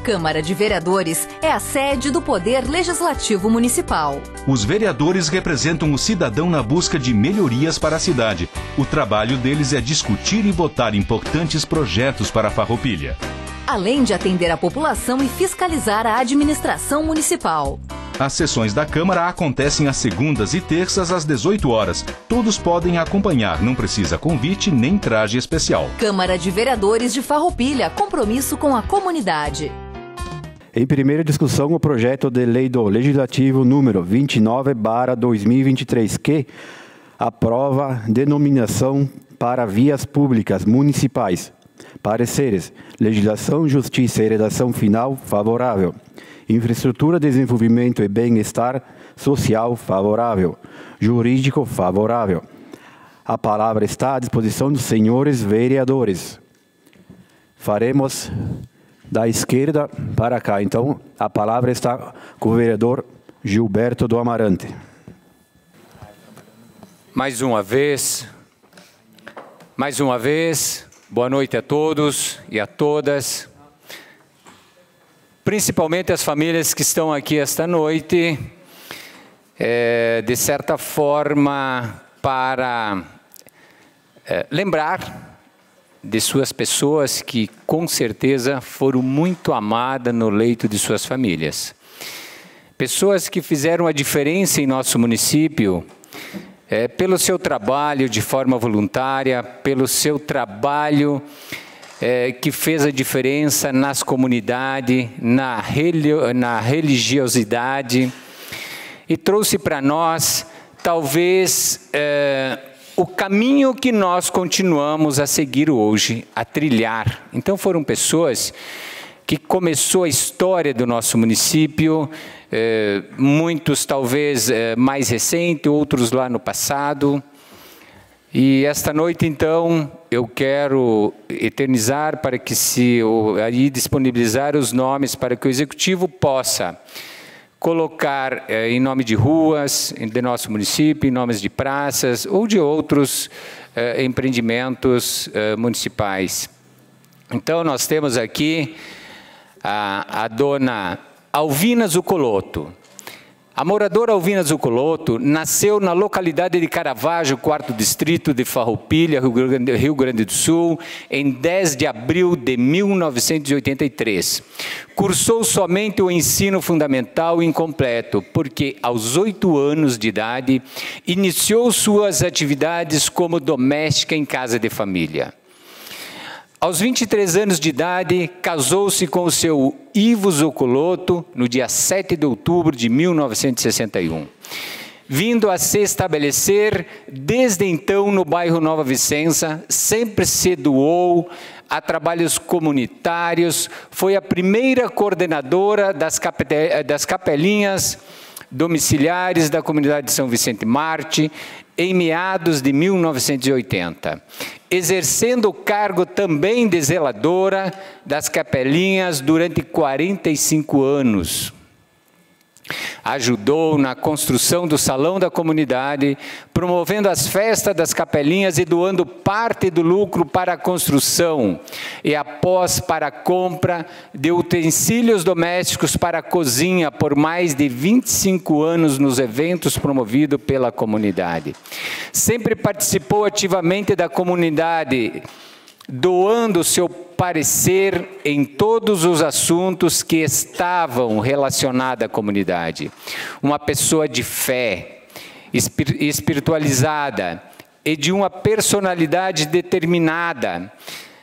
Câmara de Vereadores é a sede do Poder Legislativo Municipal. Os vereadores representam o cidadão na busca de melhorias para a cidade. O trabalho deles é discutir e votar importantes projetos para a Farroupilha, além de atender a população e fiscalizar a administração municipal. As sessões da Câmara acontecem às segundas e terças às 18 horas. Todos podem acompanhar, não precisa convite nem traje especial. Câmara de Vereadores de Farroupilha, compromisso com a comunidade. Em primeira discussão, o projeto de lei do Legislativo número 29/2023, que aprova denominação para vias públicas municipais. Pareceres: legislação, justiça e redação final favorável. Infraestrutura, desenvolvimento e bem-estar social favorável. Jurídico favorável. A palavra está à disposição dos senhores vereadores. Faremos da esquerda para cá. Então, a palavra está com o vereador Gilberto do Amarante. Mais uma vez, boa noite a todos e a todas. Principalmente as famílias que estão aqui esta noite, de certa forma, para lembrar de suas pessoas que, com certeza, foram muito amadas no leito de suas famílias. Pessoas que fizeram a diferença em nosso município, pelo seu trabalho de forma voluntária, pelo seu trabalho que fez a diferença nas comunidades, na religiosidade, e trouxe para nós, talvez, o caminho que nós continuamos a seguir hoje, a trilhar. Então foram pessoas que começou a história do nosso município, muitos talvez mais recente, outros lá no passado. E esta noite, então, eu quero eternizar para que aí disponibilizar os nomes para que o Executivo possa colocar em nome de ruas de nosso município, em nomes de praças ou de outros empreendimentos municipais. Então, nós temos aqui a dona Alvina Zucoloto. A moradora Alvina Zucoloto nasceu na localidade de Caravaggio, 4º distrito de Farroupilha, Rio Grande do Sul, em 10 de abril de 1983. Cursou somente o ensino fundamental incompleto, porque aos 8 anos de idade iniciou suas atividades como doméstica em casa de família. Aos 23 anos de idade, casou-se com o seu Ivo Zucoloto no dia 7 de outubro de 1961. Vindo a se estabelecer desde então no bairro Nova Vicença, sempre se doou a trabalhos comunitários, foi a primeira coordenadora das capelinhas domiciliares da comunidade de São Vicente Marte, em meados de 1980, exercendo o cargo também de zeladora das capelinhas durante 45 anos. Ajudou na construção do salão da comunidade, promovendo as festas das capelinhas e doando parte do lucro para a construção e após para a compra de utensílios domésticos para a cozinha por mais de 25 anos nos eventos promovidos pela comunidade. Sempre participou ativamente da comunidade, doando seu parecer em todos os assuntos que estavam relacionados à comunidade. Uma pessoa de fé, espiritualizada e de uma personalidade determinada.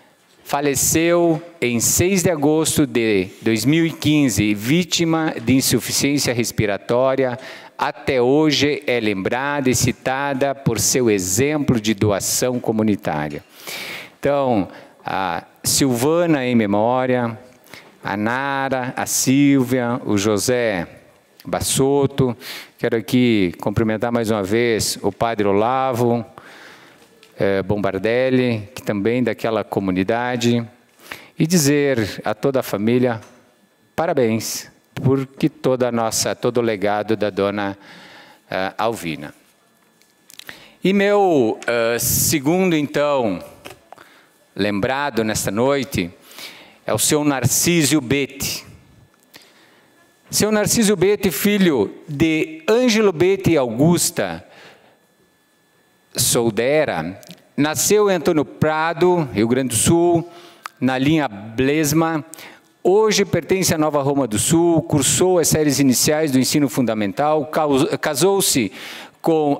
Faleceu em 6 de agosto de 2015, vítima de insuficiência respiratória. Até hoje é lembrada e citada por seu exemplo de doação comunitária. Então, a Silvana em memória, a Nara, a Silvia, o José Bassotto. Quero aqui cumprimentar mais uma vez o padre Olavo Bombardelli, que também daquela comunidade, e dizer a toda a família parabéns, porque todo o legado da dona Alvina. E meu segundo, então, lembrado nesta noite, é o seu Narcísio Betti. Seu Narciso Betti, filho de Ângelo Betti e Augusta Soldera, nasceu em Antônio Prado, Rio Grande do Sul, na linha Blesma. Hoje pertence à Nova Roma do Sul, cursou as séries iniciais do ensino fundamental, casou-se com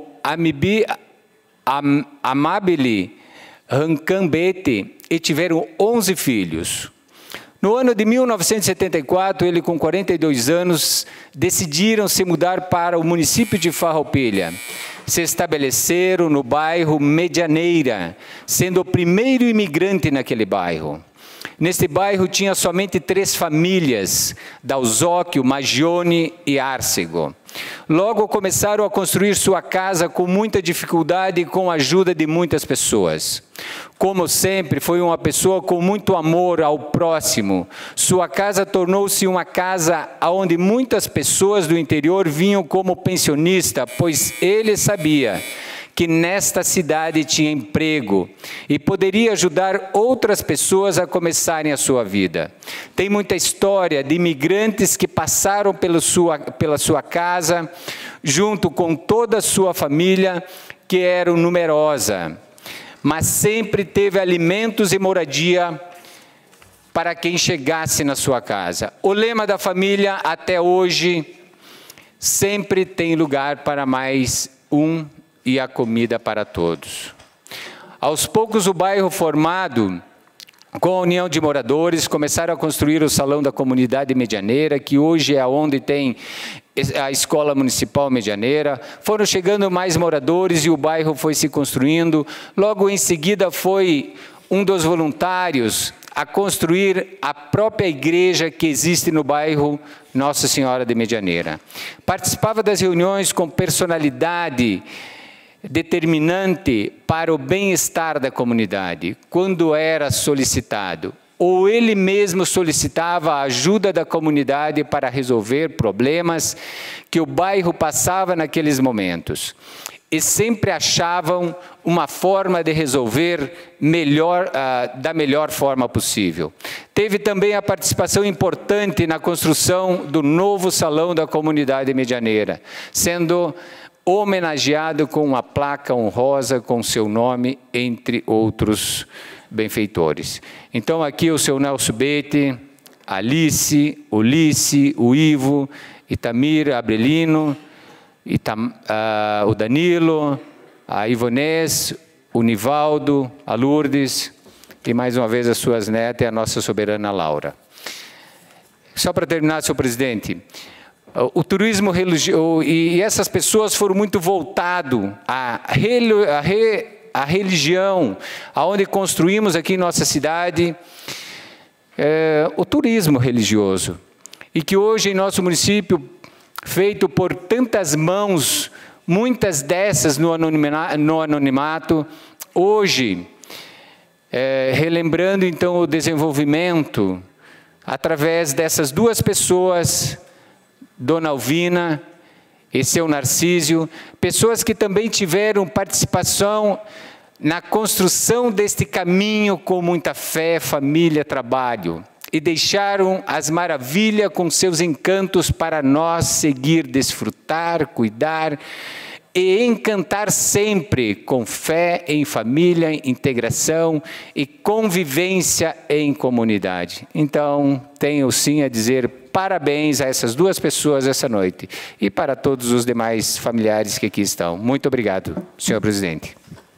Amabile Rancan Betti e tiveram 11 filhos. No ano de 1974, ele com 42 anos, decidiram se mudar para o município de Farroupilha. Se estabeleceram no bairro Medianeira, sendo o primeiro imigrante naquele bairro. Neste bairro tinha somente 3 famílias, Dalzóquio, Magione e Árcego. Logo começaram a construir sua casa com muita dificuldade e com a ajuda de muitas pessoas. Como sempre, foi uma pessoa com muito amor ao próximo. Sua casa tornou-se uma casa onde muitas pessoas do interior vinham como pensionista, pois ele sabia que nesta cidade tinha emprego e poderia ajudar outras pessoas a começarem a sua vida. Tem muita história de imigrantes que passaram pela sua casa, junto com toda a sua família, que era numerosa, mas sempre teve alimentos e moradia para quem chegasse na sua casa. O lema da família, até hoje, sempre tem lugar para mais um e a comida para todos. Aos poucos, o bairro formado com a união de moradores começaram a construir o Salão da Comunidade Medianeira, que hoje é onde tem a Escola Municipal Medianeira. Foram chegando mais moradores e o bairro foi se construindo. Logo em seguida foi um dos voluntários a construir a própria igreja que existe no bairro Nossa Senhora de Medianeira. Participava das reuniões com personalidade determinante para o bem-estar da comunidade, quando era solicitado, ou ele mesmo solicitava a ajuda da comunidade para resolver problemas que o bairro passava naqueles momentos. E sempre achavam uma forma de resolver da melhor forma possível. Teve também a participação importante na construção do novo Salão da Comunidade Medianeira, sendo homenageado com uma placa honrosa com seu nome, entre outros benfeitores. Então aqui o seu Nelson Betti, Alice, Ulice, o Ivo, Itamir Abrelino, o Danilo, a Ivonês, o Nivaldo, a Lourdes e mais uma vez as suas netas e a nossa soberana Laura. Só para terminar, senhor presidente, o turismo religioso, e essas pessoas foram muito voltados à religião, aonde construímos aqui em nossa cidade o turismo religioso. E que hoje em nosso município, feito por tantas mãos, muitas dessas no anonimato, hoje, relembrando então o desenvolvimento, através dessas 2 pessoas, Dona Alvina e seu Narcísio, pessoas que também tiveram participação na construção deste caminho com muita fé, família, trabalho, e deixaram as maravilhas com seus encantos para nós seguir, desfrutar, cuidar e encantar sempre com fé em família, integração e convivência em comunidade. Então, tenho sim a dizer parabéns a essas 2 pessoas essa noite e para todos os demais familiares que aqui estão. Muito obrigado, senhor presidente.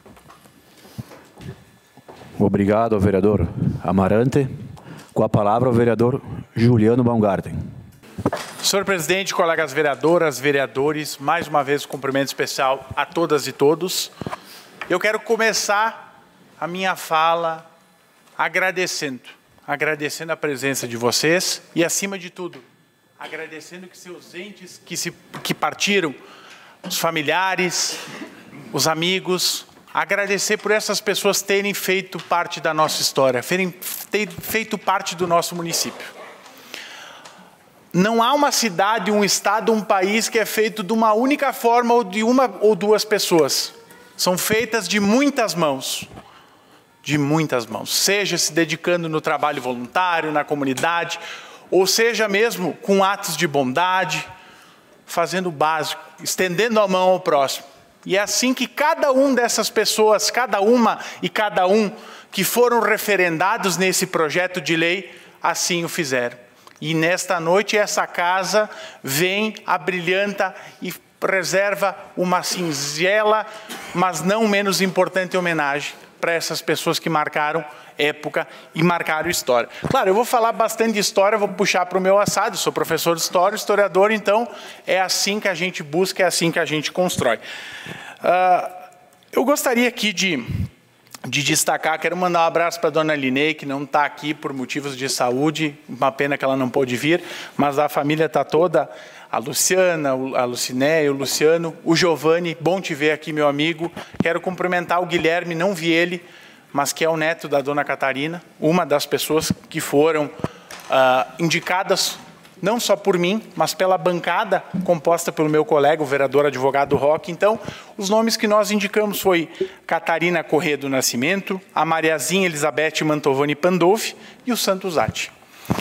Obrigado, vereador Amarante. Com a palavra, o vereador Juliano Baumgarten. Senhor presidente, colegas vereadoras, vereadores, mais uma vez um cumprimento especial a todas e todos. Eu quero começar a minha fala agradecendo a presença de vocês e, acima de tudo, agradecendo que seus entes que partiram, os familiares, os amigos, agradecer por essas pessoas terem feito parte da nossa história, terem feito parte do nosso município. Não há uma cidade, um estado, um país que é feito de uma única forma ou de uma ou 2 pessoas. São feitas de muitas mãos. De muitas mãos. Seja se dedicando no trabalho voluntário, na comunidade, ou seja mesmo com atos de bondade, fazendo o básico, estendendo a mão ao próximo. E é assim que cada um dessas pessoas, cada uma e cada um que foram referendados nesse projeto de lei, assim o fizeram. E nesta noite essa casa vem, abrilhanta e reserva uma singela, mas não menos importante homenagem para essas pessoas que marcaram época e marcaram história. Claro, eu vou falar bastante de história, vou puxar para o meu assado, sou professor de história, historiador, então é assim que a gente busca, é assim que a gente constrói. Eu gostaria aqui de destacar, quero mandar um abraço para a dona Linei, que não está aqui por motivos de saúde, uma pena que ela não pôde vir, mas a família está toda, a Luciana, a Lucinéia, o Luciano, o Giovanni, bom te ver aqui, meu amigo. Quero cumprimentar o Guilherme, não vi ele, mas que é o neto da dona Catarina, uma das pessoas que foram indicadas, não só por mim, mas pela bancada composta pelo meu colega, o vereador advogado Roque. Então, os nomes que nós indicamos foi Catarina Corrêa do Nascimento, a Mariazinha Elizabeth Mantovani Pandolfi e o Santo Zatti.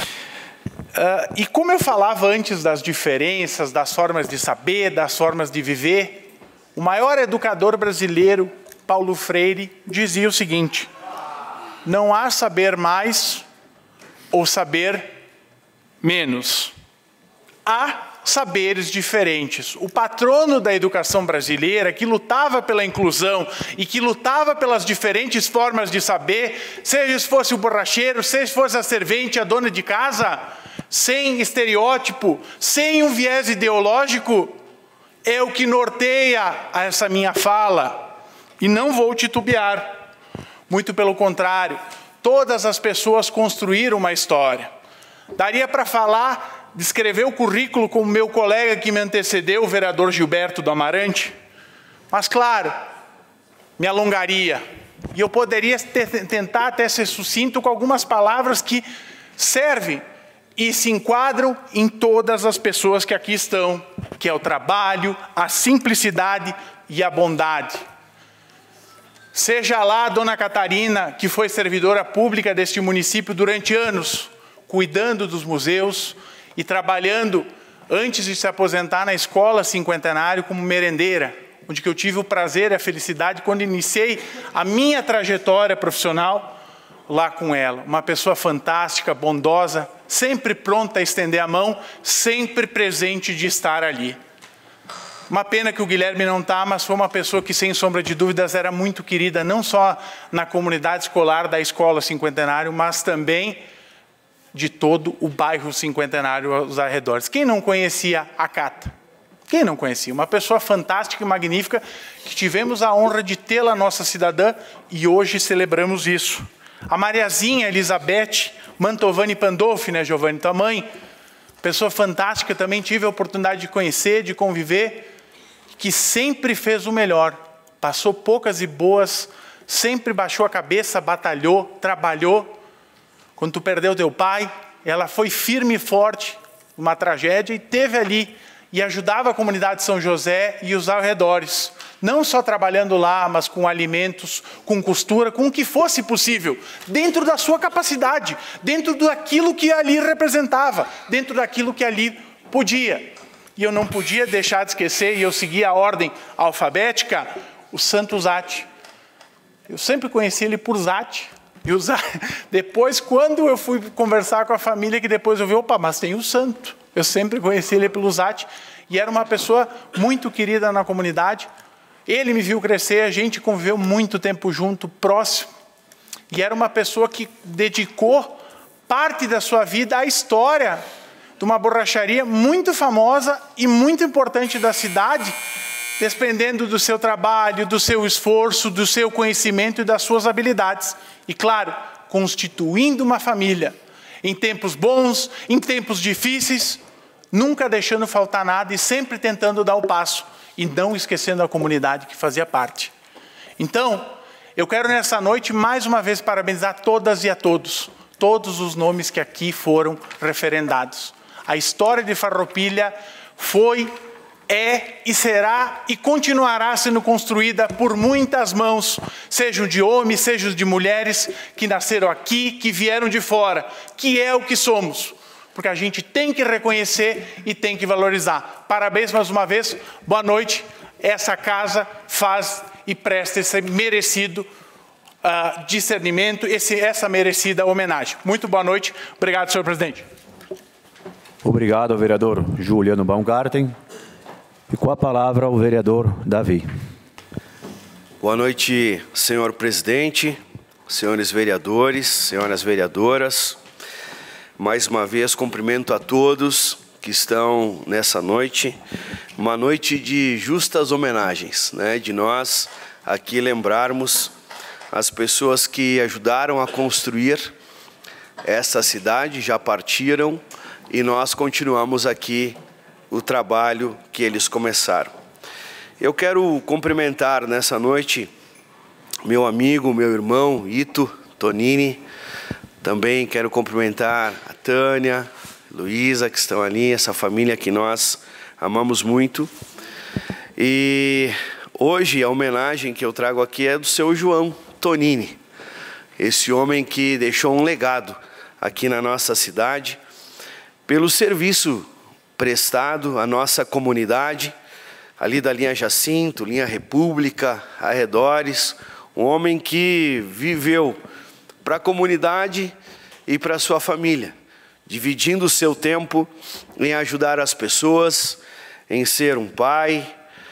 E como eu falava antes das diferenças, das formas de saber, das formas de viver, o maior educador brasileiro, Paulo Freire, dizia o seguinte: não há saber mais ou saber menos. Há saberes diferentes. O patrono da educação brasileira, que lutava pela inclusão e que lutava pelas diferentes formas de saber, seja fosse o borracheiro, seja fosse a servente, a dona de casa, sem estereótipo, sem um viés ideológico, é o que norteia essa minha fala. E não vou titubear. Muito pelo contrário, todas as pessoas construíram uma história. Daria para falar, descrever o currículo como meu colega que me antecedeu, o vereador Gilberto do Amarante, mas claro, me alongaria. E eu poderia tentar até ser sucinto com algumas palavras que servem e se enquadram em todas as pessoas que aqui estão, que é o trabalho, a simplicidade e a bondade. Seja lá a dona Catarina, que foi servidora pública deste município durante anos, cuidando dos museus e trabalhando, antes de se aposentar, na escola cinquentenário como merendeira, onde eu tive o prazer e a felicidade quando iniciei a minha trajetória profissional lá com ela. Uma pessoa fantástica, bondosa, sempre pronta a estender a mão, sempre presente de estar ali. Uma pena que o Guilherme não está, mas foi uma pessoa que, sem sombra de dúvidas, era muito querida, não só na comunidade escolar da Escola Cinquentenário, mas também de todo o bairro Cinquentenário aos arredores. Quem não conhecia a Cata? Quem não conhecia? Uma pessoa fantástica e magnífica, que tivemos a honra de tê-la nossa cidadã, e hoje celebramos isso. A Mariazinha Elizabeth Mantovani Pandolfi, né, Giovanni, tua mãe, pessoa fantástica, também tive a oportunidade de conhecer, de conviver, que sempre fez o melhor, passou poucas e boas, sempre baixou a cabeça, batalhou, trabalhou. Quando tu perdeu teu pai, ela foi firme e forte, uma tragédia, e teve ali, e ajudava a comunidade de São José e os arredores, não só trabalhando lá, mas com alimentos, com costura, com o que fosse possível, dentro da sua capacidade, dentro daquilo que ali representava, dentro daquilo que ali podia. E eu não podia deixar de esquecer, e eu segui a ordem alfabética, o Santo Zatti. Eu sempre conheci ele por Zatti. E o Zatti, depois, quando eu fui conversar com a família, que depois eu vi, opa, mas tem o Santo. Eu sempre conheci ele pelo Zatti, e era uma pessoa muito querida na comunidade. Ele me viu crescer, a gente conviveu muito tempo junto, próximo. E era uma pessoa que dedicou parte da sua vida à história de uma borracharia muito famosa e muito importante da cidade, dependendo do seu trabalho, do seu esforço, do seu conhecimento e das suas habilidades. E claro, constituindo uma família, em tempos bons, em tempos difíceis, nunca deixando faltar nada e sempre tentando dar o passo, e não esquecendo a comunidade que fazia parte. Então, eu quero nessa noite, mais uma vez, parabenizar todas e a todos os nomes que aqui foram referendados. A história de Farroupilha foi, é e será e continuará sendo construída por muitas mãos, sejam de homens, sejam de mulheres, que nasceram aqui, que vieram de fora, que é o que somos. porque a gente tem que reconhecer e tem que valorizar. Parabéns mais uma vez, boa noite. Essa casa faz e presta esse merecido discernimento, essa merecida homenagem. Muito boa noite. Obrigado, senhor presidente. Obrigado, vereador Juliano Baumgarten. E com a palavra, o vereador Davi. Boa noite, senhor presidente, senhores vereadores, senhoras vereadoras. Mais uma vez, cumprimento a todos que estão nessa noite, uma noite de justas homenagens, né? De nós aqui lembrarmos as pessoas que ajudaram a construir essa cidade, já partiram, e nós continuamos aqui o trabalho que eles começaram. Eu quero cumprimentar nessa noite meu amigo, meu irmão, Ito Tonini. Também quero cumprimentar a Tânia, Luísa, que estão ali, essa família que nós amamos muito. E hoje a homenagem que eu trago aqui é do seu João Tonini, esse homem que deixou um legado aqui na nossa cidade, pelo serviço prestado à nossa comunidade, ali da linha Jacinto, linha República, arredores, um homem que viveu para a comunidade e para a sua família, dividindo o seu tempo em ajudar as pessoas, em ser um pai,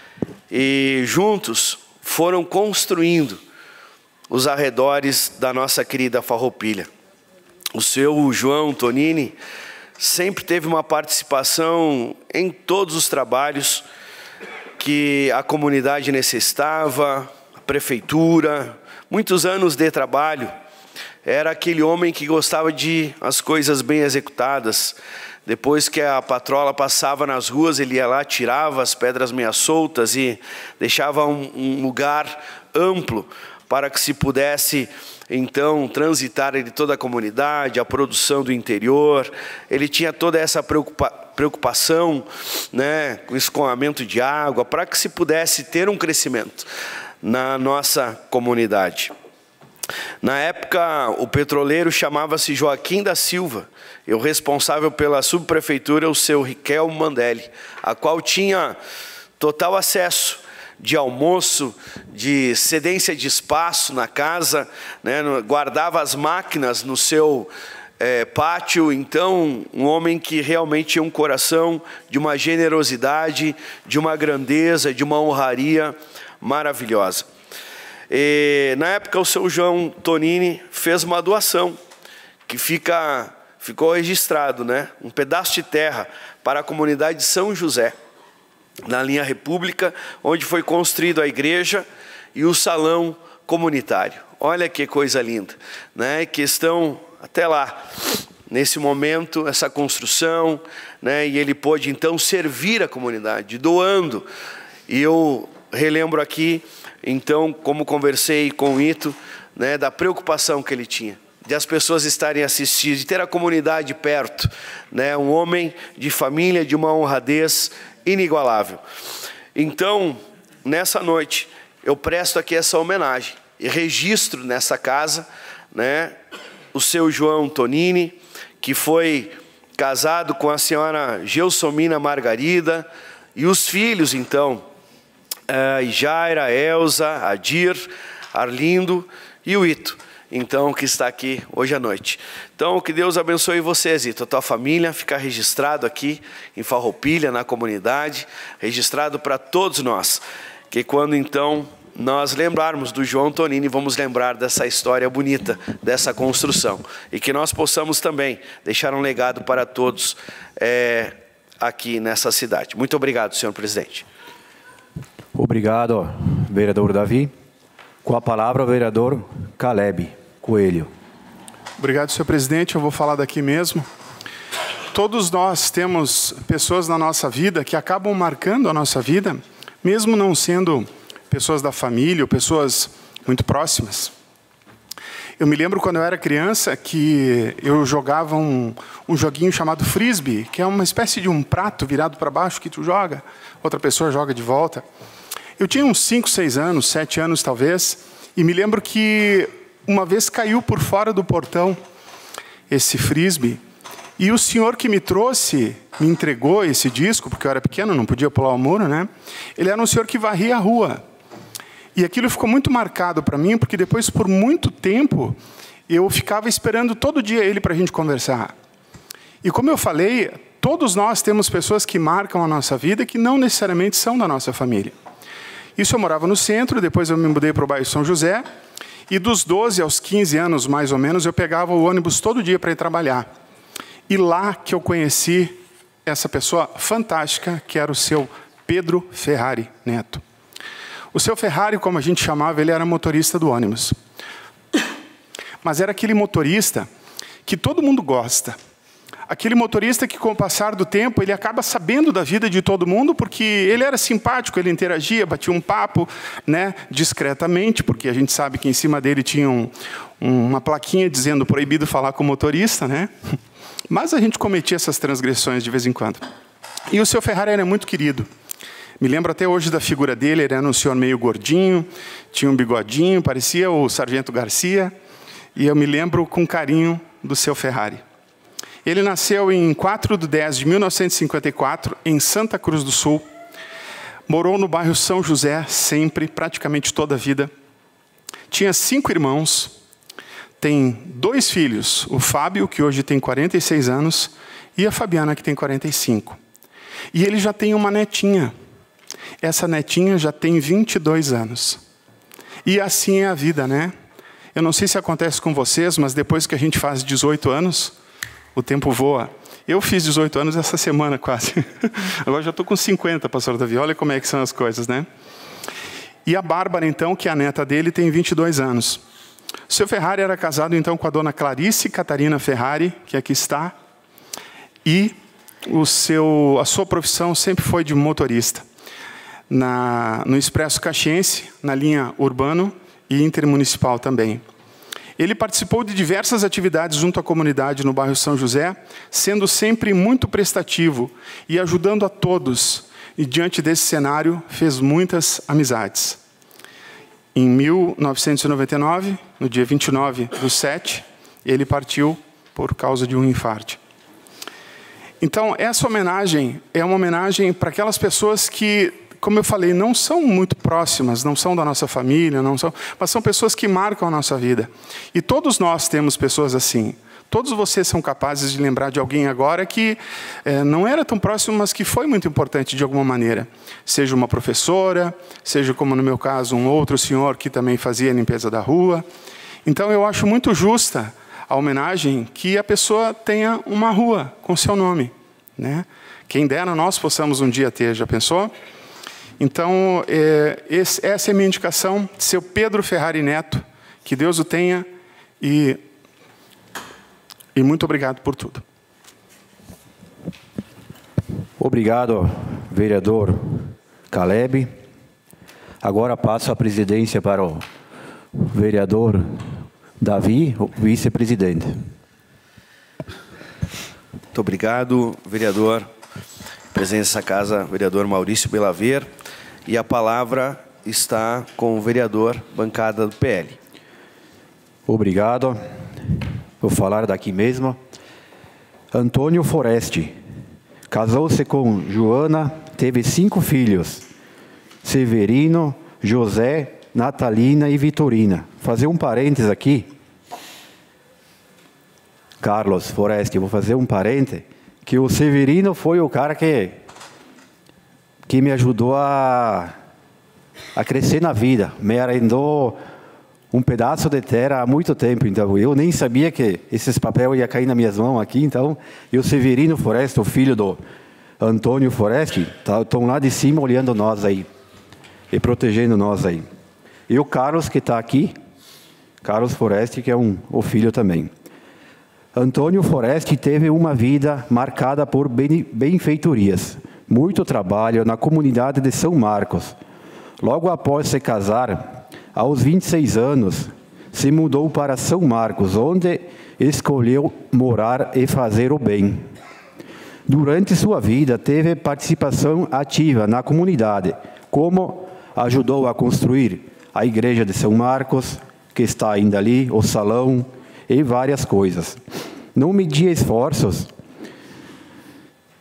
e juntos foram construindo os arredores da nossa querida Farroupilha. O seu João Tonini sempre teve uma participação em todos os trabalhos que a comunidade necessitava, a prefeitura, muitos anos de trabalho. Era aquele homem que gostava de as coisas bem executadas. Depois que a patrola passava nas ruas, ele ia lá, tirava as pedras meia soltas e deixava um lugar amplo para que se pudesse, então, transitar de toda a comunidade, a produção do interior. Ele tinha toda essa preocupação, né, com escoamento de água, para que se pudesse ter um crescimento na nossa comunidade. Na época, o petroleiro chamava-se Joaquim da Silva, e o responsável pela subprefeitura, o seu Riquelme Mandelli, a qual tinha total acesso de almoço, de cedência de espaço na casa, né, guardava as máquinas no seu pátio. Então, um homem que realmente tinha um coração de uma generosidade, de uma grandeza, de uma honraria maravilhosa. E, na época, o seu João Tonini fez uma doação, que ficou registrado, né? Um pedaço de terra para a comunidade de São José, na linha República, onde foi construída a igreja e o salão comunitário. Olha que coisa linda, né? Que estão até lá, nesse momento, essa construção, né? E ele pôde então servir a comunidade, doando. E eu relembro aqui, então, como conversei com o Ito, né, da preocupação que ele tinha, de as pessoas estarem assistindo, de ter a comunidade perto, né? Um homem de família, de uma honradez inigualável. Então, nessa noite, eu presto aqui essa homenagem e registro nessa casa, né, o seu João Tonini, que foi casado com a senhora Gelsomina Margarida, e os filhos, então, Jaira, Elza, Adir, Arlindo e o Ito, então, que está aqui hoje à noite. Então, que Deus abençoe vocês, Ito, a tua família, ficar registrado aqui em Farroupilha, na comunidade, registrado para todos nós, que quando então nós lembrarmos do João Tonini, vamos lembrar dessa história bonita, dessa construção, e que nós possamos também deixar um legado para todos aqui nessa cidade. Muito obrigado, senhor presidente. Obrigado, vereador Davi. Com a palavra, o vereador Caleb Coelho. Obrigado, senhor presidente. Eu vou falar daqui mesmo. Todos nós temos pessoas na nossa vida que acabam marcando a nossa vida, mesmo não sendo pessoas da família ou pessoas muito próximas. Eu me lembro quando eu era criança que eu jogava um joguinho chamado frisbee, que é uma espécie de um prato virado para baixo que tu joga, outra pessoa joga de volta. Eu tinha uns 5, 6 anos, 7 anos talvez, e me lembro que uma vez caiu por fora do portão esse frisbee, E o senhor que me trouxe, me entregou esse disco, porque eu era pequeno, não podia pular o muro, né? Ele era um senhor que varria a rua. E aquilo ficou muito marcado para mim, porque depois, por muito tempo, eu ficava esperando todo dia ele para a gente conversar. E como eu falei, todos nós temos pessoas que marcam a nossa vida que não necessariamente são da nossa família. Isso eu morava no centro, depois eu me mudei para o bairro São José, e dos 12 aos 15 anos, mais ou menos, eu pegava o ônibus todo dia para ir trabalhar. E lá que eu conheci essa pessoa fantástica, que era o seu Pedro Ferrari Neto. O seu Ferrari, como a gente chamava, ele era motorista do ônibus. Mas era aquele motorista que todo mundo gosta. Aquele motorista que, com o passar do tempo, ele acaba sabendo da vida de todo mundo, porque ele era simpático, ele interagia, batia um papo, né, discretamente, porque a gente sabe que em cima dele tinha uma plaquinha dizendo proibido falar com o motorista, né? Mas a gente cometia essas transgressões de vez em quando. E o seu Ferrari era muito querido. Me lembro até hoje da figura dele, ele era um senhor meio gordinho, tinha um bigodinho, parecia o Sargento Garcia, e eu me lembro com carinho do seu Ferrari. Ele nasceu em 4/10/1954, em Santa Cruz do Sul. Morou no bairro São José, sempre, praticamente toda a vida. Tinha 5 irmãos. Tem 2 filhos, o Fábio, que hoje tem 46 anos, e a Fabiana, que tem 45. E ele já tem uma netinha. Essa netinha já tem 22 anos. E assim é a vida, né? Eu não sei se acontece com vocês, mas depois que a gente faz 18 anos, o tempo voa. Eu fiz 18 anos essa semana quase. Agora já estou com 50, pastor Davi. Olha como é que são as coisas, né? E a Bárbara, então, que é a neta dele, tem 22 anos. O seu Ferrari era casado, então, com a dona Clarice Catarina Ferrari, que aqui está. E a sua profissão sempre foi de motorista. No Expresso Caxiense, na linha urbano e intermunicipal também. Ele participou de diversas atividades junto à comunidade no bairro São José, sendo sempre muito prestativo e ajudando a todos. E diante desse cenário, fez muitas amizades. Em 1999, no dia 29/7, ele partiu por causa de um infarto. Então, essa homenagem é uma homenagem para aquelas pessoas que, como eu falei, não são muito próximas, não são da nossa família, mas são pessoas que marcam a nossa vida. E todos nós temos pessoas assim. Todos vocês são capazes de lembrar de alguém agora que não era tão próximo, mas que foi muito importante de alguma maneira. Seja uma professora, seja, como no meu caso, um outro senhor que também fazia a limpeza da rua. Então, eu acho muito justa a homenagem que a pessoa tenha uma rua com seu nome, né? Quem dera nós possamos um dia ter, já pensou? Então, essa é a minha indicação, seu Pedro Ferrari Neto, que Deus o tenha e muito obrigado por tudo. Obrigado, vereador Caleb. Agora passo a presidência para o vereador Davi, o vice-presidente. Muito obrigado, vereador. Presença da casa, vereador Maurício Belaver. E a palavra está com o vereador, bancada do PL. Obrigado. Vou falar daqui mesmo. Antônio Foreste. Casou-se com Joana, teve 5 filhos. Severino, José, Natalina e Vitorina. Fazer um parênteses aqui. Carlos Foreste, vou fazer um parênteses. Que o Severino foi o cara que me ajudou a crescer na vida. Me arrendou um pedaço de terra há muito tempo, então eu nem sabia que esses papéis iam cair nas minhas mãos aqui, então, e o Severino Foreste, o filho do Antônio Foreste, estão lá de cima olhando nós aí, e protegendo nós aí. E o Carlos, que está aqui, Carlos Foreste, que é o filho também. Antônio Foreste teve uma vida marcada por benfeitorias, muito trabalho na comunidade de São Marcos. Logo após se casar, aos 26 anos, se mudou para São Marcos, onde escolheu morar e fazer o bem. Durante sua vida, teve participação ativa na comunidade, como ajudou a construir a igreja de São Marcos, que está ainda ali, o salão e várias coisas. Não media esforços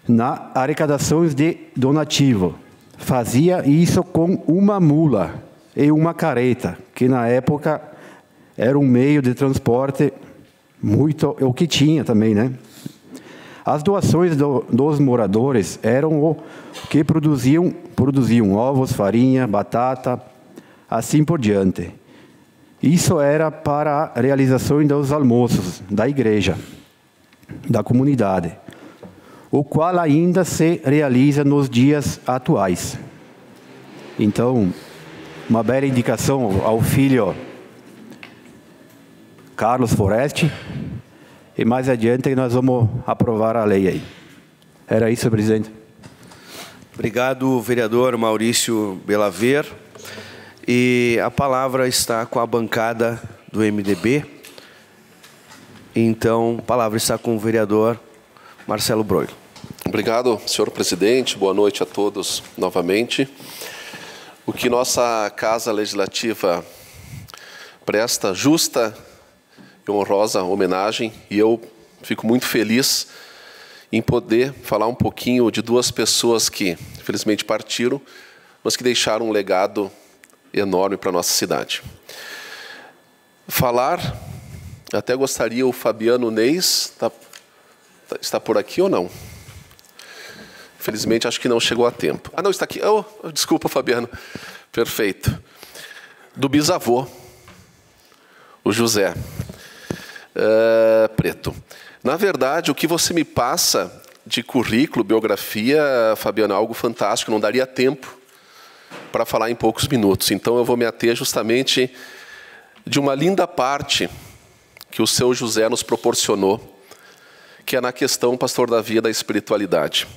na arrecadações de donativo. Fazia isso com uma mula e uma carreta, que na época era um meio de transporte muito o que tinha também, né? As doações dos moradores eram o que produziam ovos, farinha, batata, assim por diante. Isso era para a realização dos almoços da igreja, da comunidade, o qual ainda se realiza nos dias atuais. Então, uma bela indicação ao filho Carlos Foreste, e mais adiante nós vamos aprovar a lei aí. Era isso, presidente. Obrigado, vereador Maurício Belaver. E a palavra está com a bancada do MDB. Então, a palavra está com o vereador Marcelo Broilo. Obrigado, senhor presidente. Boa noite a todos novamente. O que nossa Casa Legislativa presta justa e honrosa homenagem, e eu fico muito feliz em poder falar um pouquinho de duas pessoas que, infelizmente, partiram, mas que deixaram um legado enorme para a nossa cidade. Falar, até gostaria, o Fabiano Neis, está por aqui ou não? Infelizmente, acho que não chegou a tempo. Ah, não, está aqui. Oh, desculpa, Fabiano. Perfeito. Do bisavô, o José Preto. Na verdade, o que você me passa de currículo, biografia, Fabiano, é algo fantástico, não daria tempo para falar em poucos minutos. Então, eu vou me ater justamente de uma linda parte que o seu José nos proporcionou, que é na questão, pastor Davi, da espiritualidade.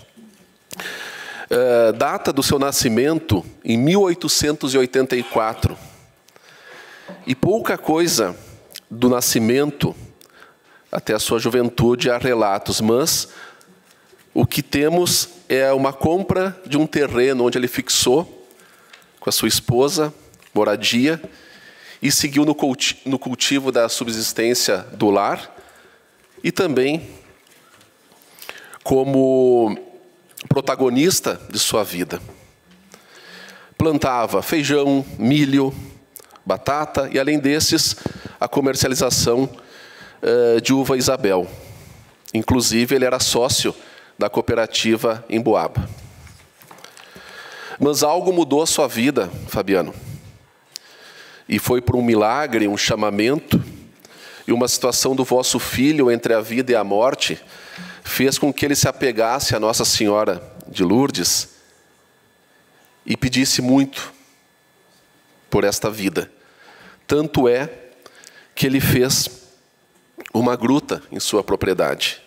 Data do seu nascimento em 1884. E pouca coisa do nascimento até a sua juventude há relatos, mas o que temos é uma compra de um terreno onde ele fixou com a sua esposa, moradia, e seguiu no cultivo da subsistência do lar, e também como protagonista de sua vida. Plantava feijão, milho, batata, e além desses, a comercialização de uva Isabel. Inclusive, ele era sócio da cooperativa em Boaba. Mas algo mudou a sua vida, Fabiano. E foi por um milagre, um chamamento, e uma situação do vosso filho entre a vida e a morte, fez com que ele se apegasse a Nossa Senhora de Lourdes e pedisse muito por esta vida. Tanto é que ele fez uma gruta em sua propriedade.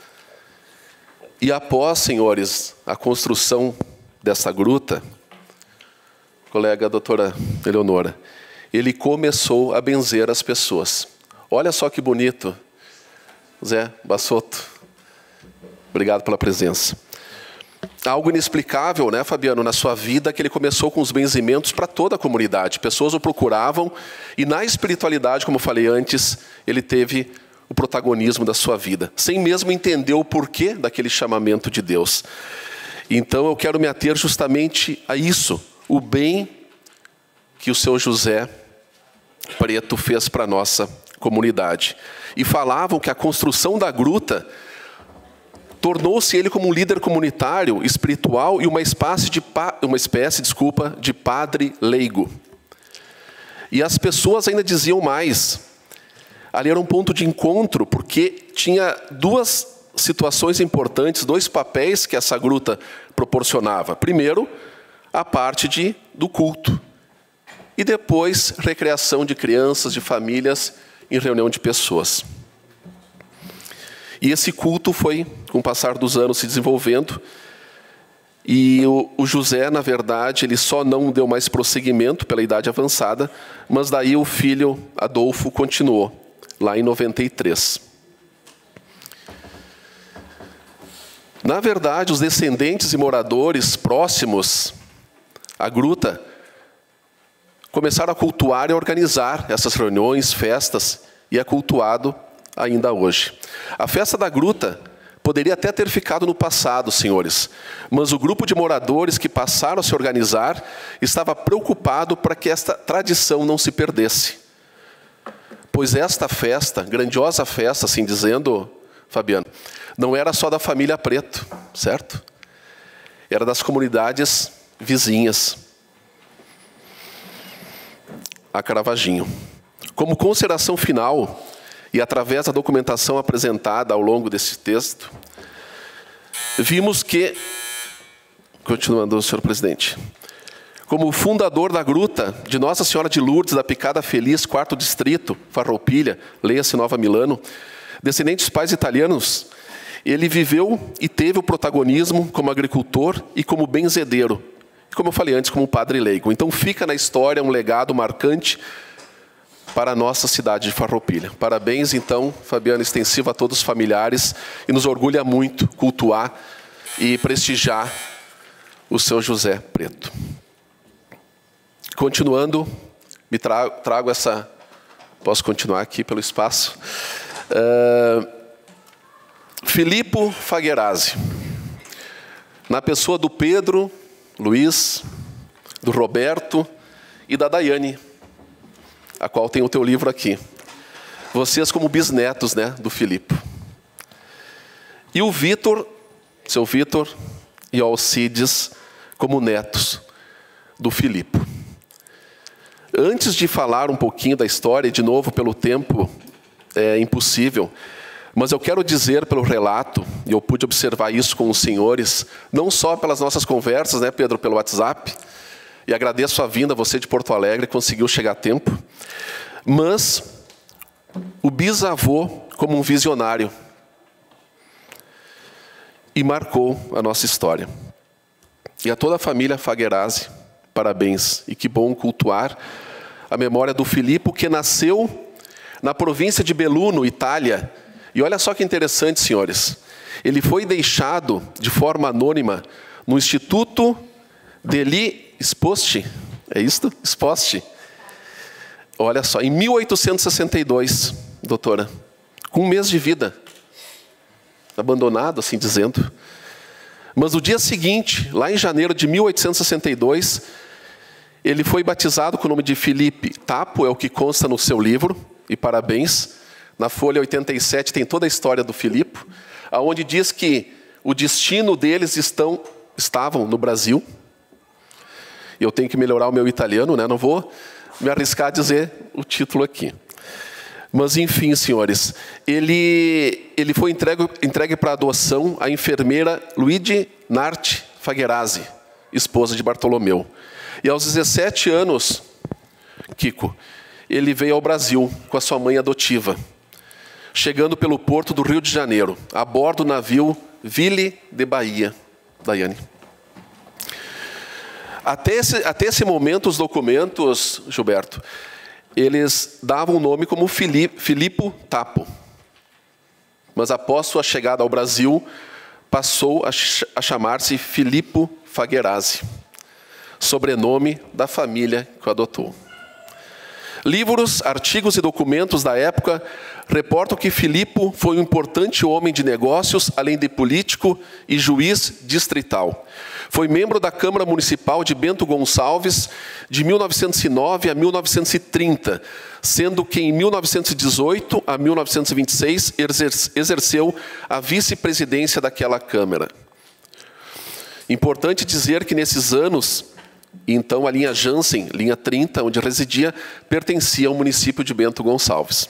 E após, senhores, a construção dessa gruta, colega doutora Eleonora, ele começou a benzer as pessoas. Olha só que bonito, Zé Bassotto. Obrigado pela presença. Algo inexplicável, né, Fabiano, na sua vida, que ele começou com os benzimentos para toda a comunidade. Pessoas o procuravam e na espiritualidade, como falei antes, ele teve o protagonismo da sua vida, sem mesmo entender o porquê daquele chamamento de Deus. Então eu quero me ater justamente a isso, o bem que o seu José Preto fez para a nossa comunidade. E falavam que a construção da gruta tornou-se ele como um líder comunitário, espiritual e uma espécie de padre leigo. E as pessoas ainda diziam mais. Ali era um ponto de encontro, porque tinha duas situações importantes, dois papéis que essa gruta proporcionava. Primeiro, a parte do culto. E depois, recreação de crianças, de famílias, em reunião de pessoas. E esse culto foi, com o passar dos anos, se desenvolvendo. E o José, na verdade, ele só não deu mais prosseguimento pela idade avançada, mas daí o filho Adolfo continuou, lá em 93. Na verdade, os descendentes e moradores próximos à gruta começaram a cultuar e a organizar essas reuniões, festas, e é cultuado ainda hoje. A festa da gruta Poderia até ter ficado no passado, senhores, mas o grupo de moradores que passaram a se organizar estava preocupado para que esta tradição não se perdesse. Pois esta festa, grandiosa festa, assim dizendo, Fabiano, não era só da família Preto, certo? Era das comunidades vizinhas a Caravaggio. Como consideração final, e através da documentação apresentada ao longo desse texto, vimos que, continuando, senhor presidente, como fundador da gruta de Nossa Senhora de Lourdes, da Picada Feliz, 4º distrito, Farroupilha, leia-se Nova Milano, descendente de pais italianos, ele viveu e teve o protagonismo como agricultor e como benzedeiro, e como eu falei antes, como padre leigo. Então fica na história um legado marcante para a nossa cidade de Farroupilha. Parabéns, então, Fabiano, extensivo a todos os familiares, e nos orgulha muito cultuar e prestigiar o seu José Preto. Continuando, trago essa... Posso continuar aqui pelo espaço? Filippo Fagherazzi, na pessoa do Pedro, Luiz, do Roberto e da Daiane, a qual tem o teu livro aqui. Vocês como bisnetos, né, do Filippo. E o Vitor, seu Vitor, e o Alcides como netos do Filippo. Antes de falar um pouquinho da história, e de novo pelo tempo é impossível, mas eu quero dizer pelo relato, e eu pude observar isso com os senhores, não só pelas nossas conversas, né, Pedro, pelo WhatsApp, e agradeço a vinda, você de Porto Alegre, conseguiu chegar a tempo, mas o bisavô como um visionário, e marcou a nossa história. E a toda a família Fagherazzi, parabéns, e que bom cultuar a memória do Filippo, que nasceu na província de Belluno, Itália. E olha só que interessante, senhores, ele foi deixado de forma anônima no Instituto degli Esposti, é isto? Esposti. Olha só, em 1862, doutora, com 1 mês de vida, abandonado, assim dizendo. Mas no dia seguinte, lá em janeiro de 1862, ele foi batizado com o nome de Felipe Tapo, é o que consta no seu livro, e parabéns. Na folha 87 tem toda a história do Filippo, onde diz que o destino deles estavam no Brasil. Eu tenho que melhorar o meu italiano, né? Não vou me arriscar a dizer o título aqui. Mas, enfim, senhores, ele foi entregue para adoção à enfermeira Luigi Narti Fagherazzi, esposa de Bartolomeu. E aos 17 anos, Kiko, ele veio ao Brasil com a sua mãe adotiva, chegando pelo porto do Rio de Janeiro, a bordo do navio Ville de Bahia, Daiane. Até esse momento, os documentos, Gilberto, eles davam o nome como Filippo Tapo. Mas após sua chegada ao Brasil, passou a chamar-se Filippo Fagherazzi, sobrenome da família que o adotou. Livros, artigos e documentos da época reportam que Filippo foi um importante homem de negócios, além de político e juiz distrital. Foi membro da Câmara Municipal de Bento Gonçalves de 1909 a 1930, sendo que em 1918 a 1926 exerceu a vice-presidência daquela Câmara. Importante dizer que nesses anos, então a linha Jansen, linha 30, onde residia, pertencia ao município de Bento Gonçalves.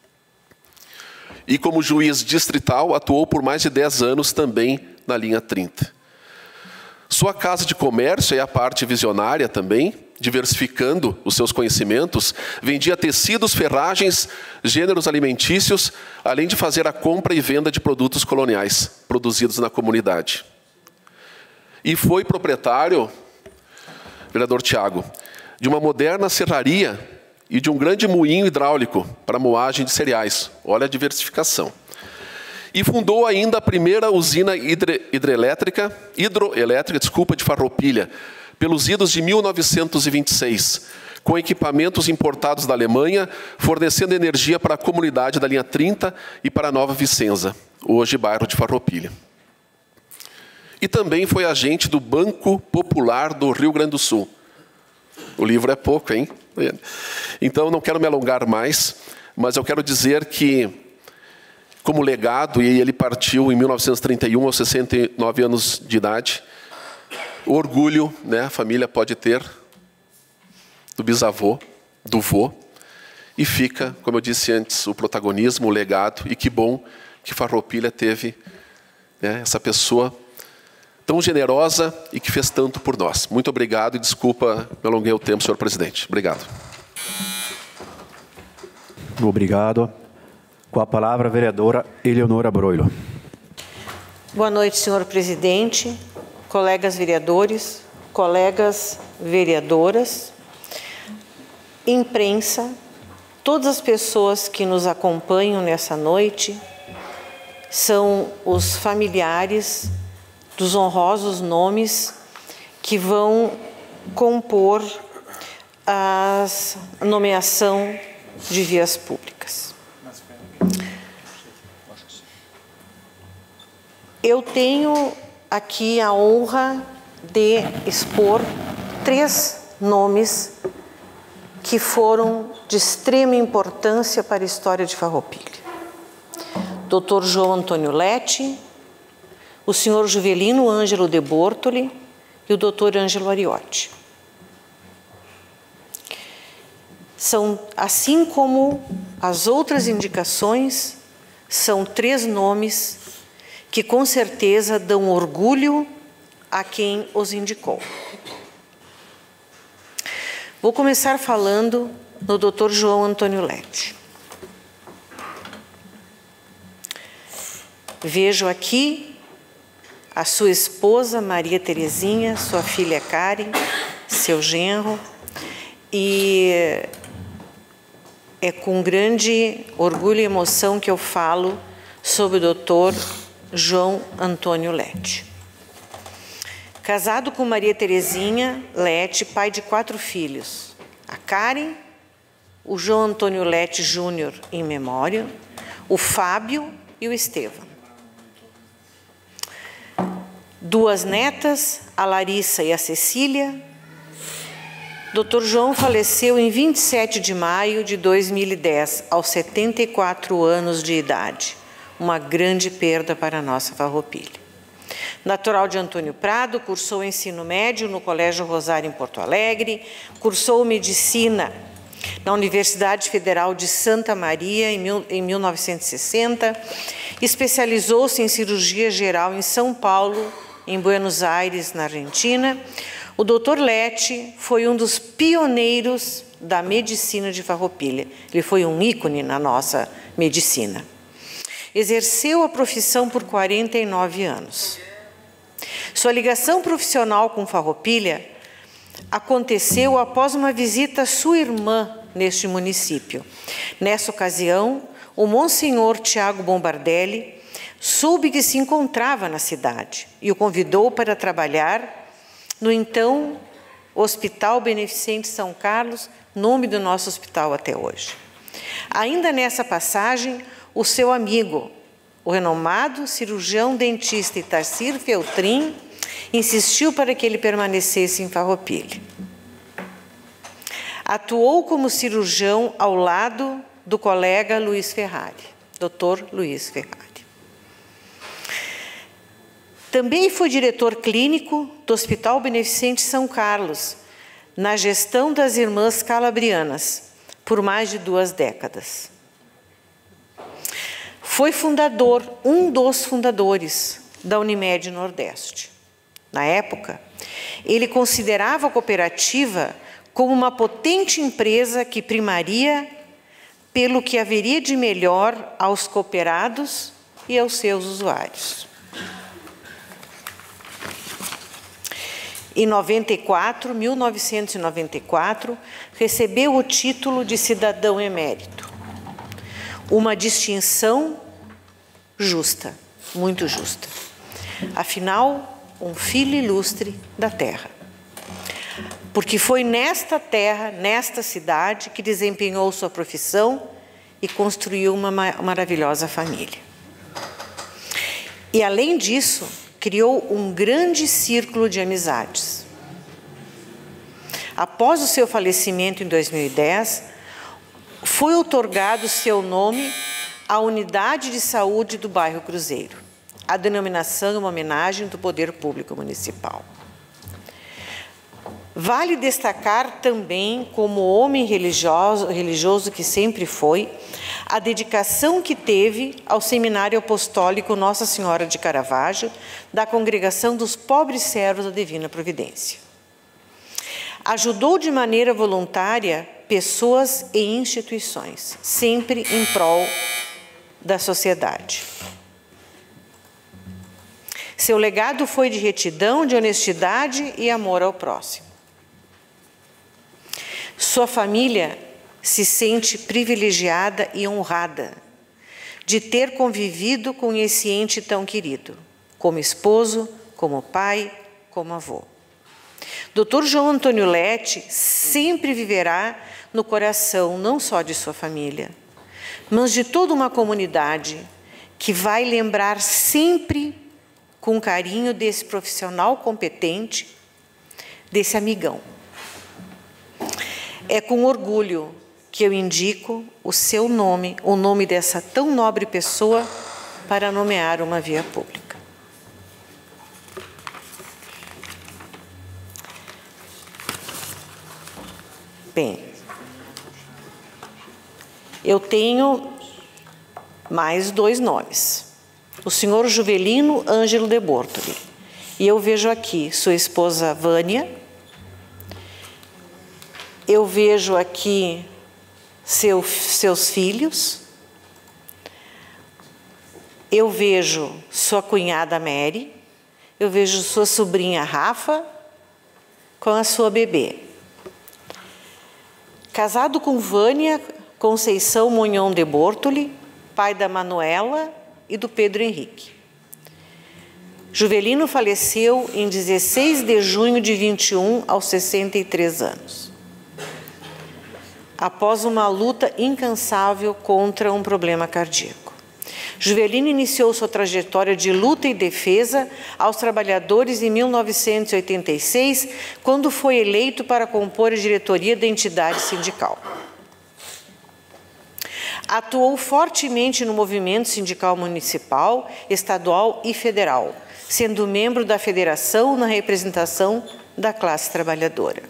E como juiz distrital, atuou por mais de 10 anos também na linha 30. Sua casa de comércio, e a parte visionária também, diversificando os seus conhecimentos, vendia tecidos, ferragens, gêneros alimentícios, além de fazer a compra e venda de produtos coloniais, produzidos na comunidade. E foi proprietário, vereador Tiago, de uma moderna serraria e de um grande moinho hidráulico para moagem de cereais. Olha a diversificação. E fundou ainda a primeira usina hidroelétrica de Farroupilha, pelos idos de 1926, com equipamentos importados da Alemanha, fornecendo energia para a comunidade da linha 30 e para a Nova Vicenza. hoje bairro de Farroupilha. E também foi agente do Banco Popular do Rio Grande do Sul. O livro é pouco, hein? Então, não quero me alongar mais, mas eu quero dizer que, como legado, e ele partiu em 1931, aos 69 anos de idade, o orgulho, né, a família pode ter do bisavô, do vô, e fica, como eu disse antes, o protagonismo, o legado, e que bom que Farroupilha teve, né, essa pessoa tão generosa e que fez tanto por nós. Muito obrigado e desculpa, me alonguei o tempo, senhor presidente. Obrigado. Obrigado. Com a palavra, a vereadora Eleonora Broilo. Boa noite, senhor presidente, colegas vereadores, colegas vereadoras, imprensa, todas as pessoas que nos acompanham nessa noite, são os familiares dos honrosos nomes que vão compor a nomeação de vias públicas. Eu tenho aqui a honra de expor 3 nomes que foram de extrema importância para a história de Farroupilha. Dr. João Antônio Lete, o senhor Juvelino Ângelo de Bortoli e o Dr. Ângelo Ariotti. São, assim como as outras indicações, são 3 nomes que com certeza dão orgulho a quem os indicou. Vou começar falando no Dr. João Antônio Lete. Vejo aqui a sua esposa, Maria Terezinha, sua filha Karen, seu genro, e é com grande orgulho e emoção que eu falo sobre o Dr. João Antônio Lete. Casado com Maria Terezinha Lete, pai de 4 filhos, a Karen, o João Antônio Lete Júnior em memória, o Fábio e o Estevão. 2 netas, a Larissa e a Cecília. Dr. João faleceu em 27 de maio de 2010, aos 74 anos de idade. Uma grande perda para a nossa Farroupilha. Natural de Antônio Prado, cursou ensino médio no Colégio Rosário em Porto Alegre, cursou medicina na Universidade Federal de Santa Maria em 1960, especializou-se em cirurgia geral em São Paulo, em Buenos Aires, na Argentina. O Dr. Lete foi um dos pioneiros da medicina de Farroupilha. Ele foi um ícone na nossa medicina. Exerceu a profissão por 49 anos. Sua ligação profissional com Farroupilha aconteceu após uma visita à sua irmã neste município. Nessa ocasião, o Monsenhor Tiago Bombardelli soube que se encontrava na cidade e o convidou para trabalhar no então Hospital Beneficente São Carlos, nome do nosso hospital até hoje. Ainda nessa passagem, o seu amigo, o renomado cirurgião dentista Itarsir Feltrin, insistiu para que ele permanecesse em Farroupilha. Atuou como cirurgião ao lado do colega Luiz Ferrari, Dr. Luiz Ferrari. Também foi diretor clínico do Hospital Beneficente São Carlos, na gestão das Irmãs Calabrianas, por mais de 2 décadas. Foi fundador, um dos fundadores da Unimed Nordeste. Na época, ele considerava a cooperativa como uma potente empresa que primaria pelo que haveria de melhor aos cooperados e aos seus usuários. Em 1994, recebeu o título de cidadão emérito. Uma distinção justa, muito justa. Afinal, um filho ilustre da terra. Porque foi nesta terra, nesta cidade, que desempenhou sua profissão e construiu uma maravilhosa família. E, além disso, criou um grande círculo de amizades. Após o seu falecimento em 2010, foi outorgado seu nome à Unidade de Saúde do bairro Cruzeiro. A denominação é uma homenagem do Poder Público Municipal. Vale destacar também, como homem religioso que sempre foi, a dedicação que teve ao Seminário Apostólico Nossa Senhora de Caravaggio, da Congregação dos Pobres Servos da Divina Providência. Ajudou de maneira voluntária pessoas e instituições, sempre em prol da sociedade. Seu legado foi de retidão, de honestidade e amor ao próximo. Sua família se sente privilegiada e honrada de ter convivido com esse ente tão querido, como esposo, como pai, como avô. Dr. João Antônio Lete sempre viverá no coração não só de sua família, mas de toda uma comunidade que vai lembrar sempre com carinho desse profissional competente, desse amigão. É com orgulho que eu indico o seu nome, o nome dessa tão nobre pessoa, para nomear uma via pública. Bem, eu tenho mais 2 nomes. O senhor Juvelino Ângelo de Bortoli. E eu vejo aqui sua esposa Vânia. Eu vejo aqui seus filhos. Eu vejo sua cunhada Mary. Eu vejo sua sobrinha Rafa com a sua bebê. Casado com Vânia Conceição Monhon de Bortoli, pai da Manuela e do Pedro Henrique. Juvelino faleceu em 16 de junho de 21, aos 63 anos, após uma luta incansável contra um problema cardíaco. Juvelino iniciou sua trajetória de luta e defesa aos trabalhadores em 1986, quando foi eleito para compor a diretoria da entidade sindical. Atuou fortemente no movimento sindical municipal, estadual e federal, sendo membro da federação na representação da classe trabalhadora.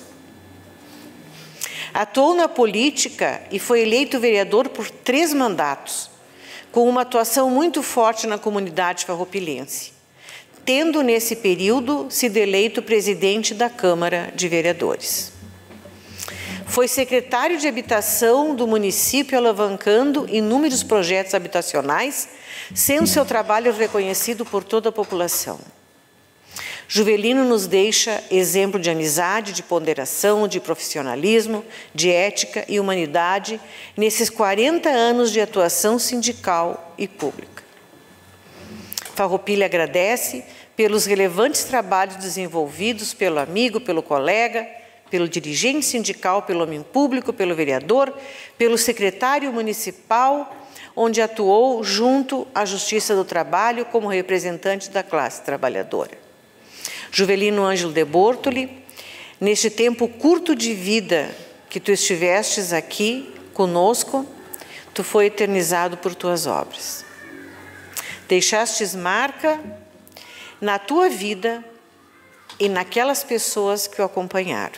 Atuou na política e foi eleito vereador por 3 mandatos, com uma atuação muito forte na comunidade farroupilense, tendo nesse período sido eleito presidente da Câmara de Vereadores. Foi secretário de Habitação do município, alavancando inúmeros projetos habitacionais, sendo seu trabalho reconhecido por toda a população. Juvelino nos deixa exemplo de amizade, de ponderação, de profissionalismo, de ética e humanidade nesses 40 anos de atuação sindical e pública. Farroupilha agradece pelos relevantes trabalhos desenvolvidos pelo amigo, pelo colega, pelo dirigente sindical, pelo homem público, pelo vereador, pelo secretário municipal, onde atuou junto à Justiça do Trabalho como representante da classe trabalhadora. Juvelino Ângelo de Bortoli, neste tempo curto de vida que tu estivestes aqui conosco, tu foi eternizado por tuas obras. Deixastes marca na tua vida e naquelas pessoas que o acompanharam.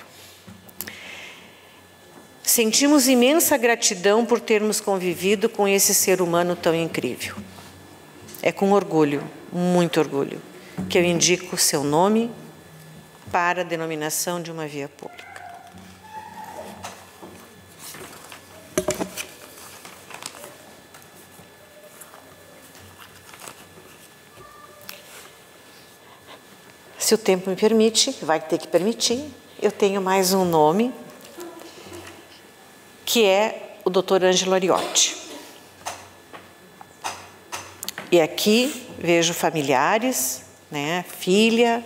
Sentimos imensa gratidão por termos convivido com esse ser humano tão incrível. É com orgulho, muito orgulho, que eu indico o seu nome para a denominação de uma via pública. Se o tempo me permite, vai ter que permitir, eu tenho mais um nome, que é o Dr. Ângelo Ariotti. E aqui vejo familiares, né, filha,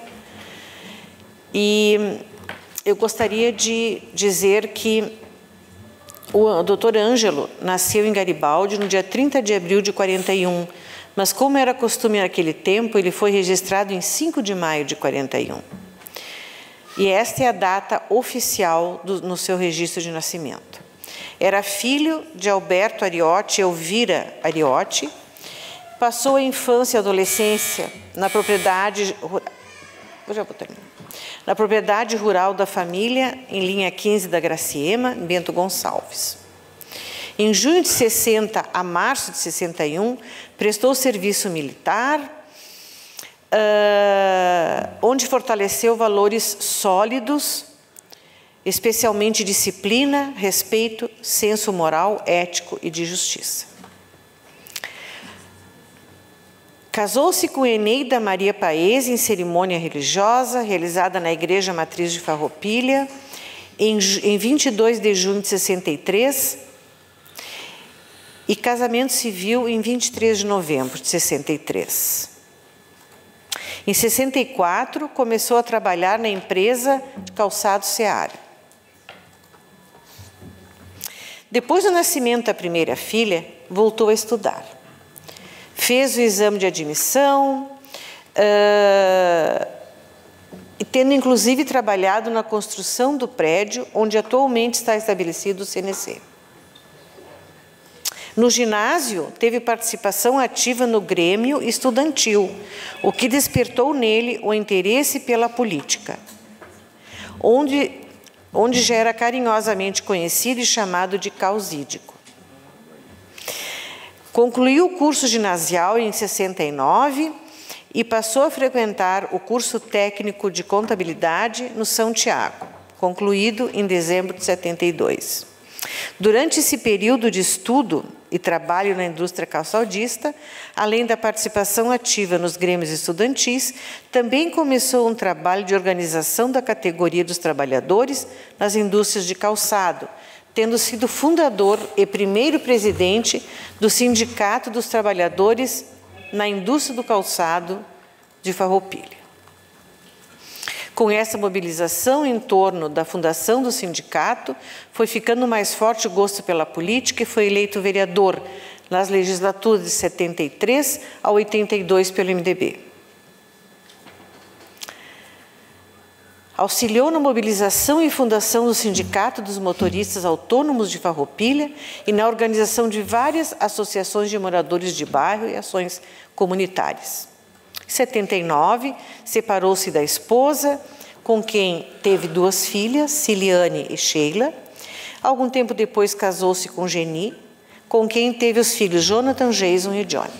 e eu gostaria de dizer que O Dr. Ângelo nasceu em Garibaldi no dia 30 de abril de 41, mas como era costume naquele tempo, ele foi registrado em 5 de maio de 41. E esta é a data oficial no seu registro de nascimento. Era filho de Alberto Ariotti e Elvira Ariotti. Passou a infância e adolescência na propriedade rural da família, em linha 15 da Graciema, em Bento Gonçalves. Em junho de 60 a março de 61, prestou serviço militar, onde fortaleceu valores sólidos, especialmente disciplina, respeito, senso moral, ético e de justiça. Casou-se com Eneida Maria Paes em cerimônia religiosa realizada na Igreja Matriz de Farroupilha em 22 de junho de 63 e casamento civil em 23 de novembro de 63. Em 64, começou a trabalhar na empresa de calçado Seara. Depois do nascimento da primeira filha, voltou a estudar. Fez o exame de admissão, tendo inclusive trabalhado na construção do prédio onde atualmente está estabelecido o CNC. No ginásio, teve participação ativa no Grêmio Estudantil, o que despertou nele o interesse pela política, onde já era carinhosamente conhecido e chamado de causídico. Concluiu o curso ginasial em 69 e passou a frequentar o curso técnico de contabilidade no São Tiago, concluído em dezembro de 72. Durante esse período de estudo e trabalho na indústria calçadista, além da participação ativa nos grêmios estudantis, também começou um trabalho de organização da categoria dos trabalhadores nas indústrias de calçado, tendo sido fundador e primeiro presidente do Sindicato dos Trabalhadores na Indústria do Calçado de Farroupilha. Com essa mobilização em torno da fundação do sindicato, foi ficando mais forte o gosto pela política e foi eleito vereador nas legislaturas de 73 a 82 pelo MDB. Auxiliou na mobilização e fundação do Sindicato dos Motoristas Autônomos de Farroupilha e na organização de várias associações de moradores de bairro e ações comunitárias. Em 79, separou-se da esposa, com quem teve 2 filhas, Ciliane e Sheila. Algum tempo depois casou-se com Geni, com quem teve os filhos Jonathan, Jason e Johnny.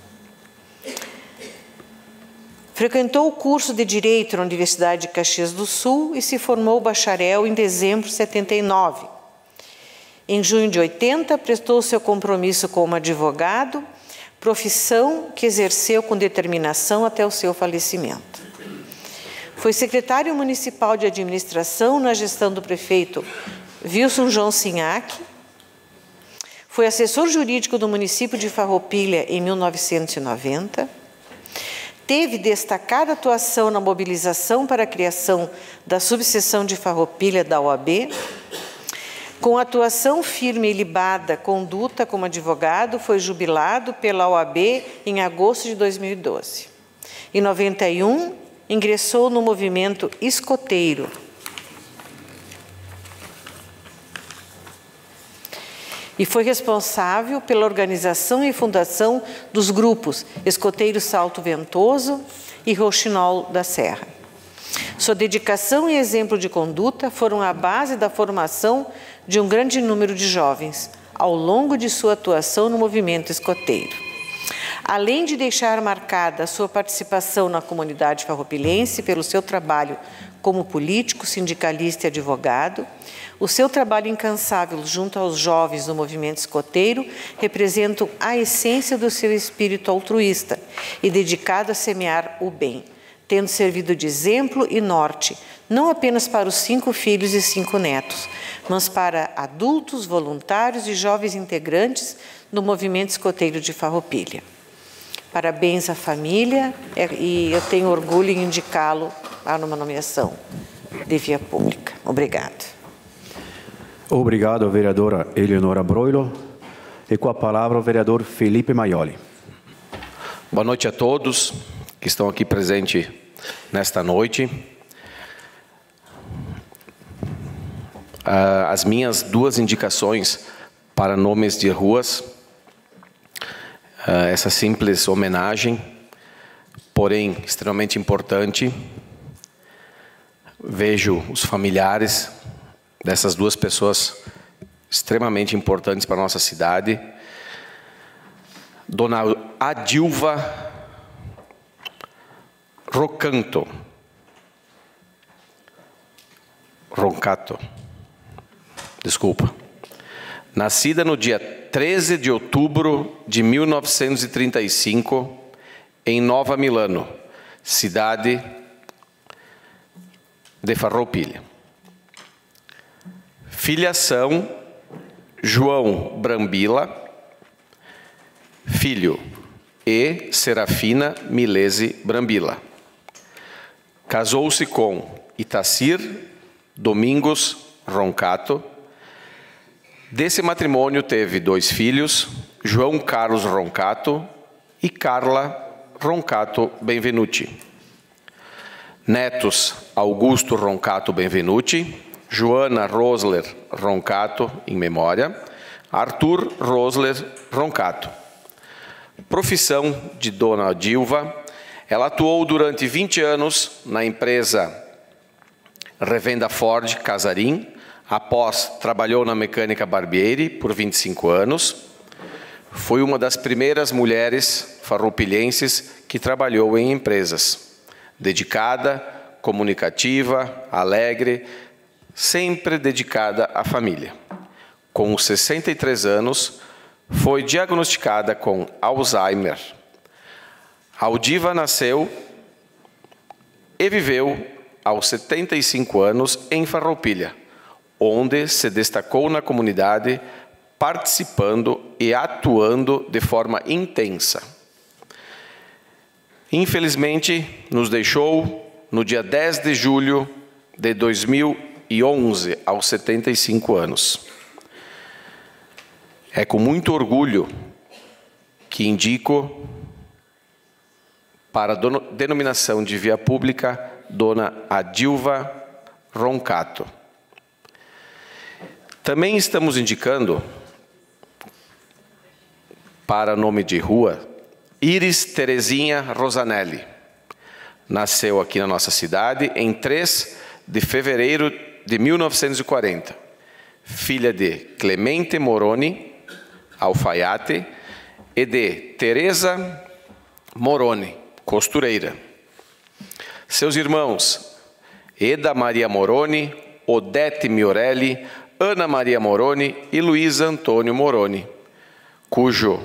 Frequentou o curso de Direito na Universidade de Caxias do Sul e se formou bacharel em dezembro de 79. Em junho de 80, prestou seu compromisso como advogado, profissão que exerceu com determinação até o seu falecimento. Foi secretário municipal de administração na gestão do prefeito Wilson João Sinhac. Foi assessor jurídico do município de Farroupilha em 1990. Teve destacada atuação na mobilização para a criação da subseção de Farroupilha da OAB. Com atuação firme e ilibada conduta como advogado, foi jubilado pela OAB em agosto de 2012. Em 91, ingressou no movimento escoteiro. E foi responsável pela organização e fundação dos grupos Escoteiro Salto Ventoso e Rouxinol da Serra. Sua dedicação e exemplo de conduta foram a base da formação de um grande número de jovens ao longo de sua atuação no movimento escoteiro. Além de deixar marcada a sua participação na comunidade farroupilhense pelo seu trabalho como político, sindicalista e advogado, o seu trabalho incansável junto aos jovens do movimento escoteiro representam a essência do seu espírito altruísta e dedicado a semear o bem, tendo servido de exemplo e norte, não apenas para os 5 filhos e 5 netos, mas para adultos, voluntários e jovens integrantes do movimento escoteiro de Farroupilha. Parabéns à família e eu tenho orgulho em indicá-lo para uma nomeação de via pública. Obrigado. Obrigado, vereadora Eleonora Broilo. E com a palavra o vereador Felipe Maioli. Boa noite a todos que estão aqui presentes nesta noite. As minhas duas indicações para nomes de ruas, essa simples homenagem, porém extremamente importante. Vejo os familiares dessas duas pessoas extremamente importantes para a nossa cidade. Dona Adilva Roncato, desculpa. Nascida no dia 13 de outubro de 1935, em Nova Milano, cidade de Farroupilha. Filiação: João Brambila, filho, e Serafina Milese Brambila. Casou-se com Itacir Domingos Roncato. Desse matrimônio teve 2 filhos, João Carlos Roncato e Carla Roncato Benvenuti. Netos: Augusto Roncato Benvenuti, Joana Rosler Roncato, em memória, Arthur Rosler Roncato. Profissão de Dona Adilva: ela atuou durante 20 anos na empresa Revenda Ford Casarim. Após, trabalhou na Mecânica Barbieri por 25 anos. Foi uma das primeiras mulheres farroupilhenses que trabalhou em empresas. Dedicada, comunicativa, alegre, sempre dedicada à família. Com 63 anos, foi diagnosticada com Alzheimer. Aldiva nasceu e viveu aos 75 anos em Farroupilha, onde se destacou na comunidade, participando e atuando de forma intensa. Infelizmente, nos deixou no dia 10 de julho de 2011, aos 75 anos. É com muito orgulho que indico para a denominação de via pública Dona Adilva Roncato. Também estamos indicando para nome de rua Iris Terezinha Rosanelli. Nasceu aqui na nossa cidade em 3 de fevereiro de 1940. Filha de Clemente Moroni Alfaiate e de Teresa Moroni, costureira. Seus irmãos: Eda Maria Moroni, Odete Miorelli, Ana Maria Moroni e Luiz Antônio Moroni, cujo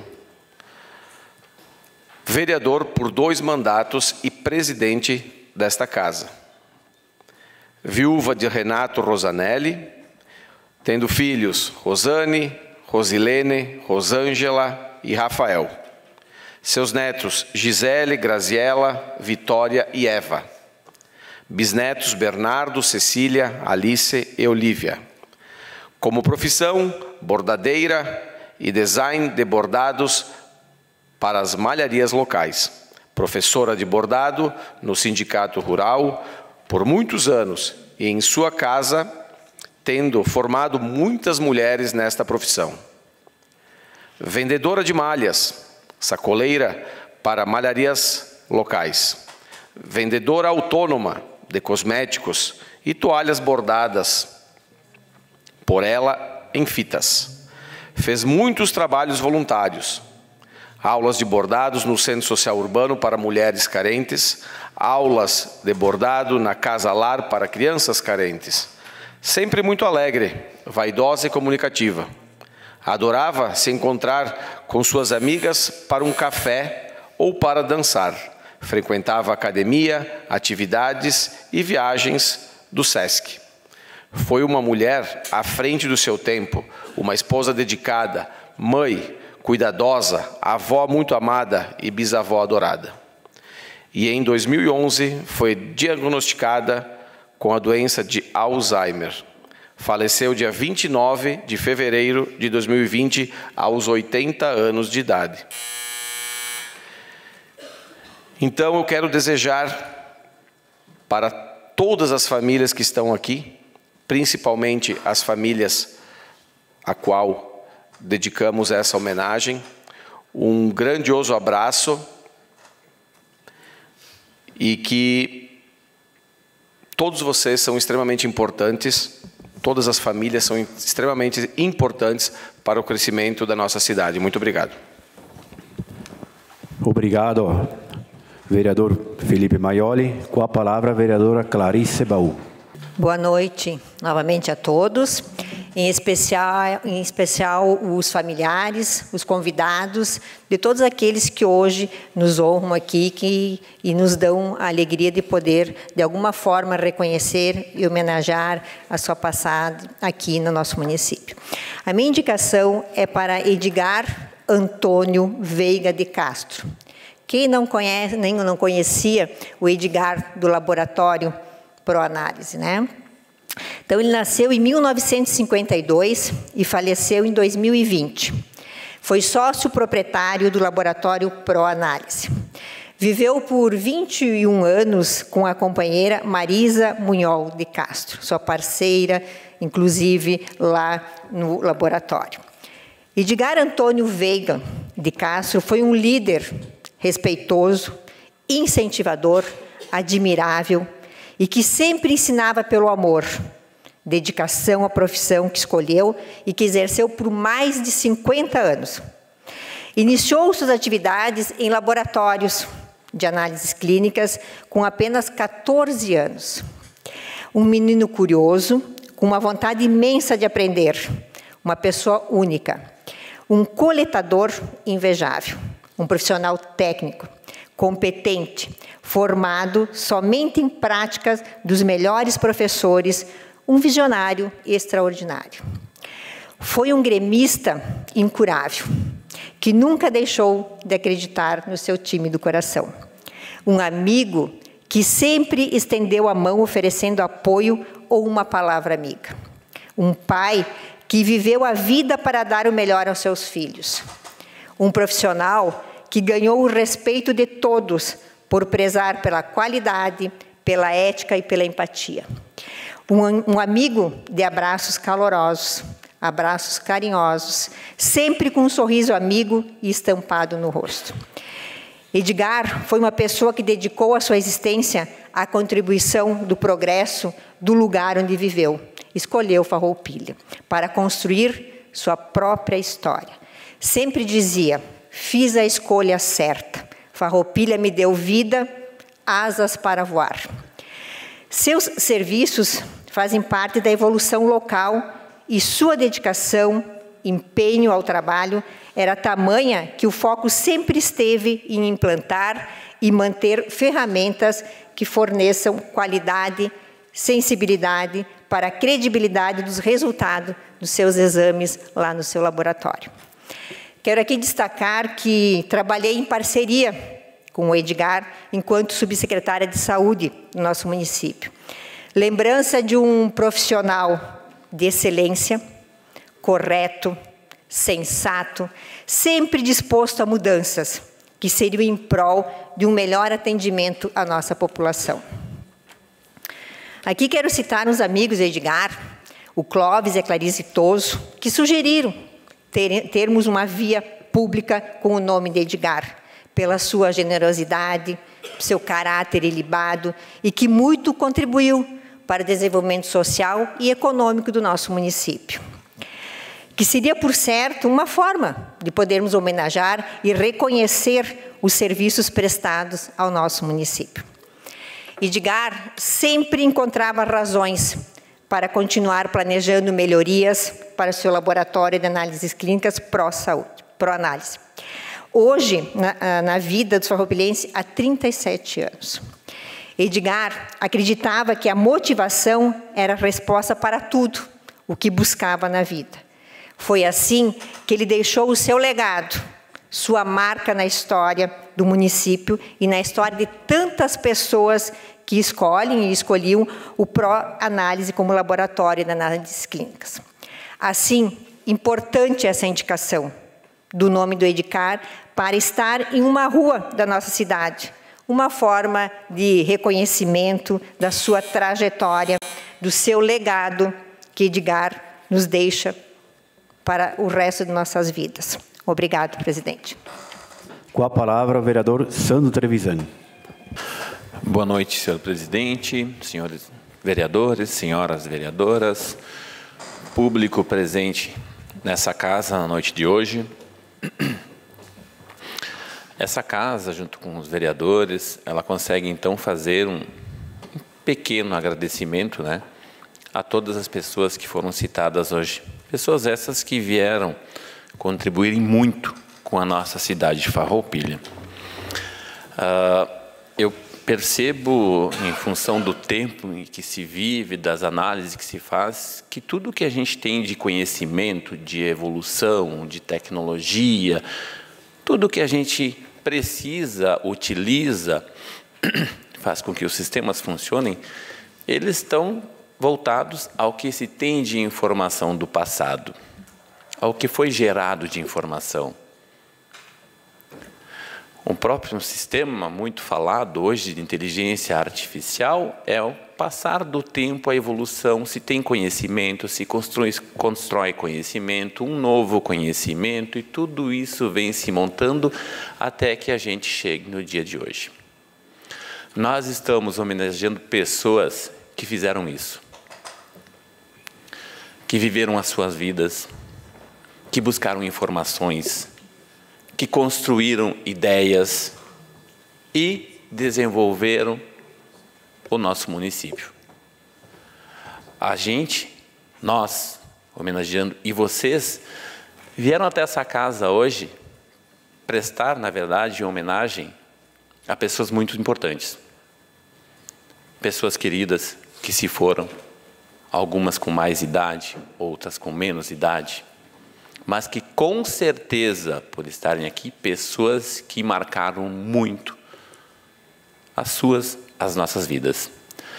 vereador por 2 mandatos e presidente desta casa. Viúva de Renato Rosanelli, tendo filhos Rosane, Rosilene, Rosângela e Rafael. Seus netos: Gisele, Graziela, Vitória e Eva. Bisnetos: Bernardo, Cecília, Alice e Olívia. Como profissão: bordadeira e design de bordados para as malharias locais. Professora de bordado no Sindicato Rural por muitos anos e em sua casa, tendo formado muitas mulheres nesta profissão. Vendedora de malhas, sacoleira para malharias locais. Vendedora autônoma de cosméticos e toalhas bordadas por ela em fitas. Fez muitos trabalhos voluntários. Aulas de bordados no Centro Social Urbano para mulheres carentes, aulas de bordado na Casa Lar para crianças carentes. Sempre muito alegre, vaidosa e comunicativa. Adorava se encontrar com suas amigas para um café ou para dançar. Frequentava academia, atividades e viagens do SESC. Foi uma mulher à frente do seu tempo, uma esposa dedicada, mãe, cuidadosa, avó muito amada e bisavó adorada. E em 2011 foi diagnosticada com a doença de Alzheimer. Faleceu dia 29 de fevereiro de 2020, aos 80 anos de idade. Então eu quero desejar para todas as famílias que estão aqui, principalmente as famílias a qual dedicamos essa homenagem, um grandioso abraço e que todos vocês são extremamente importantes, todas as famílias são extremamente importantes para o crescimento da nossa cidade. Muito obrigado. Obrigado, vereador Felipe Maioli. Com a palavra, a vereadora Clarice Baú. Boa noite novamente a todos, em especial os familiares, os convidados, de todos aqueles que hoje nos honram aqui e nos dão a alegria de poder, de alguma forma, reconhecer e homenagear a sua passada aqui no nosso município. A minha indicação é para Edgar Antônio Veiga de Castro. Quem não conhece, nem não conhecia o Edgar do laboratório Proanálise, né? Então, ele nasceu em 1952 e faleceu em 2020. Foi sócio proprietário do laboratório Proanálise. Viveu por 21 anos com a companheira Marisa Munhol de Castro, sua parceira, inclusive, lá no laboratório. Edgar Antônio Veiga de Castro foi um líder respeitoso, incentivador, admirável, e que sempre ensinava pelo amor, dedicação à profissão que escolheu e que exerceu por mais de 50 anos. Iniciou suas atividades em laboratórios de análises clínicas com apenas 14 anos. Um menino curioso, com uma vontade imensa de aprender, uma pessoa única, um coletador invejável, um profissional técnico, competente, formado somente em práticas dos melhores professores, um visionário extraordinário. Foi um gremista incurável, que nunca deixou de acreditar no seu time do coração. Um amigo que sempre estendeu a mão oferecendo apoio ou uma palavra amiga. Um pai que viveu a vida para dar o melhor aos seus filhos. Um profissional que ganhou o respeito de todos por prezar pela qualidade, pela ética e pela empatia. Um amigo de abraços calorosos, abraços carinhosos, sempre com um sorriso amigo e estampado no rosto. Edgar foi uma pessoa que dedicou a sua existência à contribuição do progresso do lugar onde viveu. Escolheu Farroupilha para construir sua própria história. Sempre dizia: fiz a escolha certa. Farroupilha me deu vida, asas para voar. Seus serviços fazem parte da evolução local e sua dedicação, empenho ao trabalho era tamanha que o foco sempre esteve em implantar e manter ferramentas que forneçam qualidade, sensibilidade para a credibilidade dos resultados dos seus exames lá no seu laboratório. Quero aqui destacar que trabalhei em parceria com o Edgar enquanto subsecretária de Saúde do nosso município. Lembrança de um profissional de excelência, correto, sensato, sempre disposto a mudanças que seriam em prol de um melhor atendimento à nossa população. Aqui quero citar uns amigos de Edgar, o Clóvis e a Clarice Toso, que sugeriram termos uma via pública com o nome de Edgar, pela sua generosidade, seu caráter ilibado e que muito contribuiu para o desenvolvimento social e econômico do nosso município. Que seria, por certo, uma forma de podermos homenagear e reconhecer os serviços prestados ao nosso município. Edgar sempre encontrava razões para continuar planejando melhorias para o seu laboratório de análises clínicas pró-saúde, pró-análise. Hoje, na vida dos farroupilhenses, há 37 anos. Edgar acreditava que a motivação era a resposta para tudo o que buscava na vida. Foi assim que ele deixou o seu legado, sua marca na história do município e na história de tantas pessoas que escolhem e escolhiam o Pró-Análise como laboratório de análises clínicas. Assim, importante essa indicação do nome do Edgar para estar em uma rua da nossa cidade, uma forma de reconhecimento da sua trajetória, do seu legado que Edgar nos deixa para o resto de nossas vidas. Obrigado, presidente. Com a palavra, o vereador Sandro Trevisan. Boa noite, senhor presidente, senhores vereadores, senhoras vereadoras, público presente nessa casa na noite de hoje. Essa casa, junto com os vereadores, ela consegue então fazer um pequeno agradecimento, né, a todas as pessoas que foram citadas hoje. Pessoas essas que vieram contribuírem muito com a nossa cidade de Farroupilha. Eu percebo, em função do tempo em que se vive, das análises que se faz, que tudo que a gente tem de conhecimento, de evolução, de tecnologia, tudo que a gente precisa, utiliza, faz com que os sistemas funcionem, eles estão voltados ao que se tem de informação do passado, ao que foi gerado de informação. O próprio sistema muito falado hoje de inteligência artificial é o passar do tempo, a evolução, se tem conhecimento, se constrói conhecimento, um novo conhecimento, e tudo isso vem se montando até que a gente chegue no dia de hoje. Nós estamos homenageando pessoas que fizeram isso, que viveram as suas vidas, que buscaram informações, que construíram ideias e desenvolveram o nosso município. A gente, nós, homenageando, e vocês, vieram até essa casa hoje prestar, na verdade, homenagem a pessoas muito importantes. Pessoas queridas que se foram, algumas com mais idade, outras com menos idade, mas que, com certeza, por estarem aqui, pessoas que marcaram muito as nossas vidas.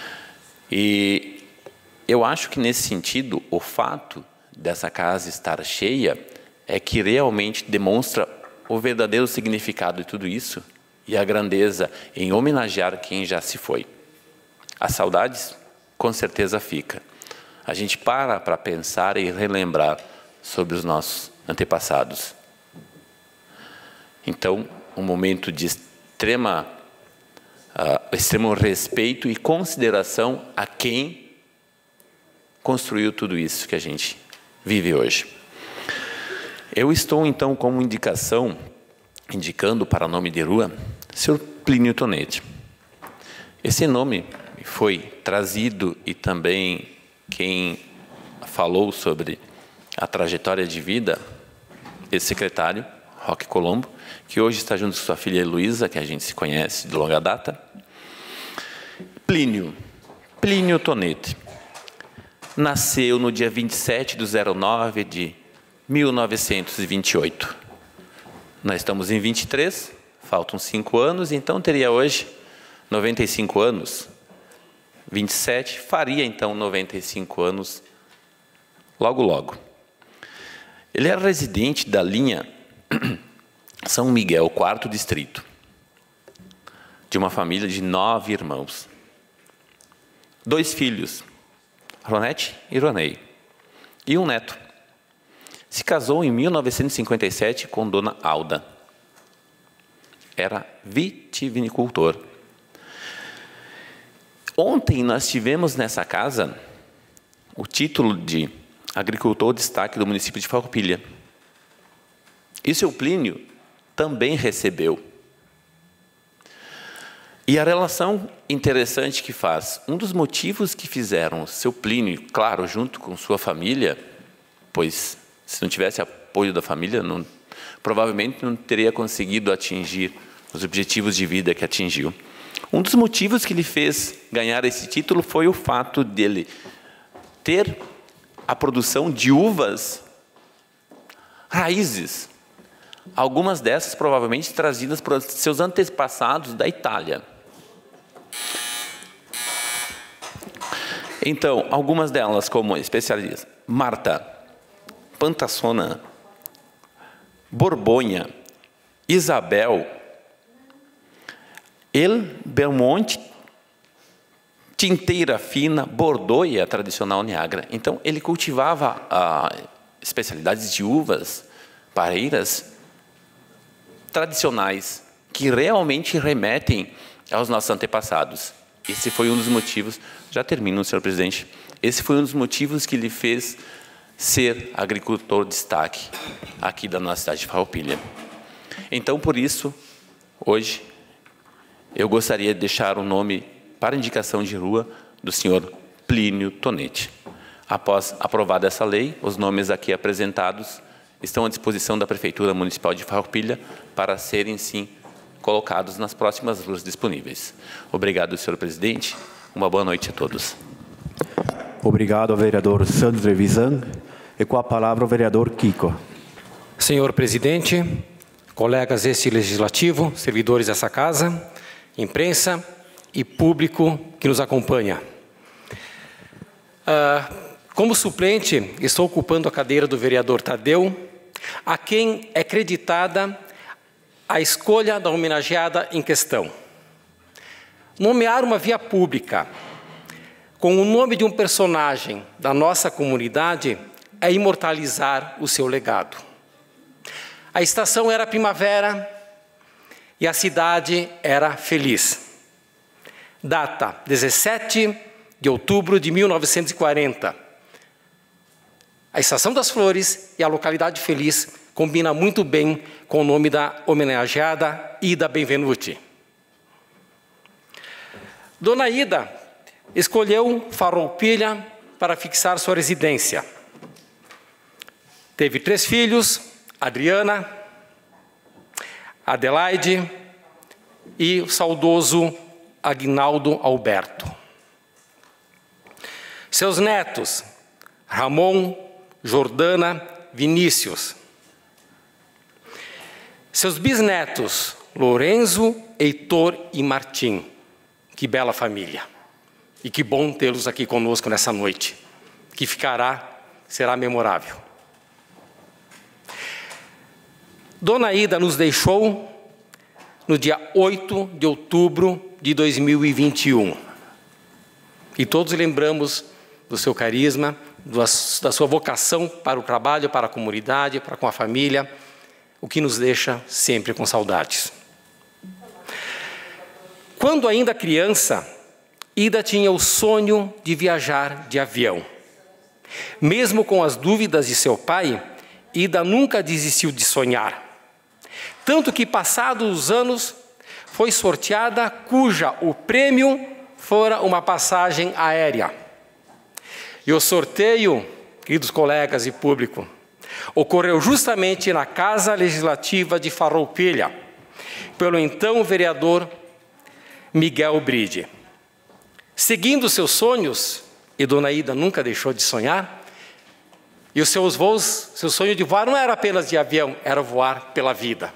E eu acho que, nesse sentido, o fato dessa casa estar cheia é que realmente demonstra o verdadeiro significado de tudo isso e a grandeza em homenagear quem já se foi. As saudades, com certeza, fica. A gente para pensar e relembrar sobre os nossos antepassados. Então, um momento de extremo respeito e consideração a quem construiu tudo isso que a gente vive hoje. Eu estou, então, como indicando para nome de rua, Sr. Plínio Tonetti. Esse nome foi trazido, e também quem falou sobre a trajetória de vida, esse secretário, Roque Colombo, que hoje está junto com sua filha Heloísa, que a gente se conhece de longa data. Plínio Tonetti, nasceu no dia 27/09 de 1928. Nós estamos em 23, faltam 5 anos, então teria hoje 95 anos. 27, faria então 95 anos, logo. Ele era residente da linha São Miguel, 4º distrito, de uma família de 9 irmãos. 2 filhos, Ronete e Ronei, e um neto. Se casou em 1957 com Dona Alda. Era vitivinicultor. Ontem nós tivemos nessa casa o título de agricultor destaque do município de Farroupilha. E seu Plínio também recebeu. E a relação interessante que faz, um dos motivos que fizeram seu Plínio, claro, junto com sua família, pois se não tivesse apoio da família, provavelmente não teria conseguido atingir os objetivos de vida que atingiu. Um dos motivos que lhe fez ganhar esse título foi o fato dele ter a produção de uvas raízes, algumas dessas provavelmente trazidas por seus antepassados da Itália. Então, algumas delas, como especialistas, Marta Pantassona, Borgonha, Isabel, El Belmonte, Tinteira Fina, Bordoia, tradicional Niágara. Então, ele cultivava especialidades de uvas, pareiras tradicionais, que realmente remetem aos nossos antepassados. Esse foi um dos motivos, já termino, senhor presidente, esse foi um dos motivos que lhe fez ser agricultor de destaque aqui da nossa cidade de Farroupilha. Então, por isso, hoje, eu gostaria de deixar o nome para indicação de rua do senhor Plínio Tonetti. Após aprovada essa lei, os nomes aqui apresentados estão à disposição da Prefeitura Municipal de Farroupilha para serem, sim, colocados nas próximas ruas disponíveis. Obrigado, senhor presidente. Uma boa noite a todos. Obrigado, vereador Sandro Trevisan. E com a palavra o vereador Kiko. Senhor presidente, colegas deste legislativo, servidores dessa casa, imprensa e público que nos acompanha. Como suplente, estou ocupando a cadeira do vereador Tadeu, a quem é creditada a escolha da homenageada em questão. Nomear uma via pública com o nome de um personagem da nossa comunidade é imortalizar o seu legado. A estação era primavera e a cidade era feliz. Data 17 de outubro de 1940. A Estação das Flores e a localidade feliz combina muito bem com o nome da homenageada Ida Benvenuti. Dona Ida escolheu Farroupilha para fixar sua residência. Teve 3 filhos, Adriana, Adelaide e o saudoso Aguinaldo Alberto. Seus netos, Ramon, Jordana, Vinícius. Seus bisnetos, Lorenzo, Heitor e Martim. Que bela família. E que bom tê-los aqui conosco nessa noite, que será memorável. Dona Ida nos deixou no dia 8 de outubro de 2021. E todos lembramos do seu carisma, da sua vocação para o trabalho, para a comunidade, para com a família, o que nos deixa sempre com saudades. Quando ainda criança, Ida tinha o sonho de viajar de avião. Mesmo com as dúvidas de seu pai, Ida nunca desistiu de sonhar. Tanto que, passados os anos, foi sorteada cuja o prêmio fora uma passagem aérea. E o sorteio, queridos colegas e público, ocorreu justamente na Casa Legislativa de Farroupilha, pelo então vereador Miguel Bride. Seguindo seus sonhos, e Dona Ida nunca deixou de sonhar, e os seus voos, seu sonho de voar não era apenas de avião, era voar pela vida.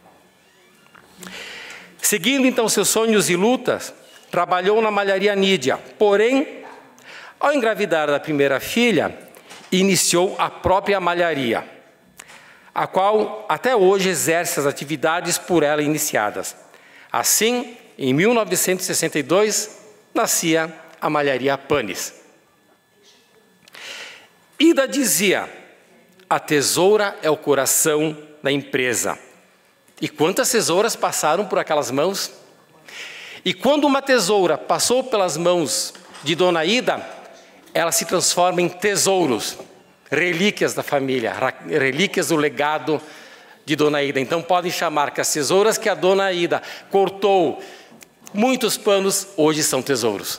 Seguindo então seus sonhos e lutas, trabalhou na malharia Nídia, porém, ao engravidar da primeira filha, iniciou a própria malharia, a qual até hoje exerce as atividades por ela iniciadas. Assim, em 1962, nascia a malharia Panes. Ida dizia: a tesoura é o coração da empresa. E quantas tesouras passaram por aquelas mãos? E quando uma tesoura passou pelas mãos de Dona Ida, ela se transforma em tesouros, relíquias da família, relíquias do legado de Dona Ida. Então podem chamar que as tesouras que a Dona Ida cortou muitos panos, hoje são tesouros.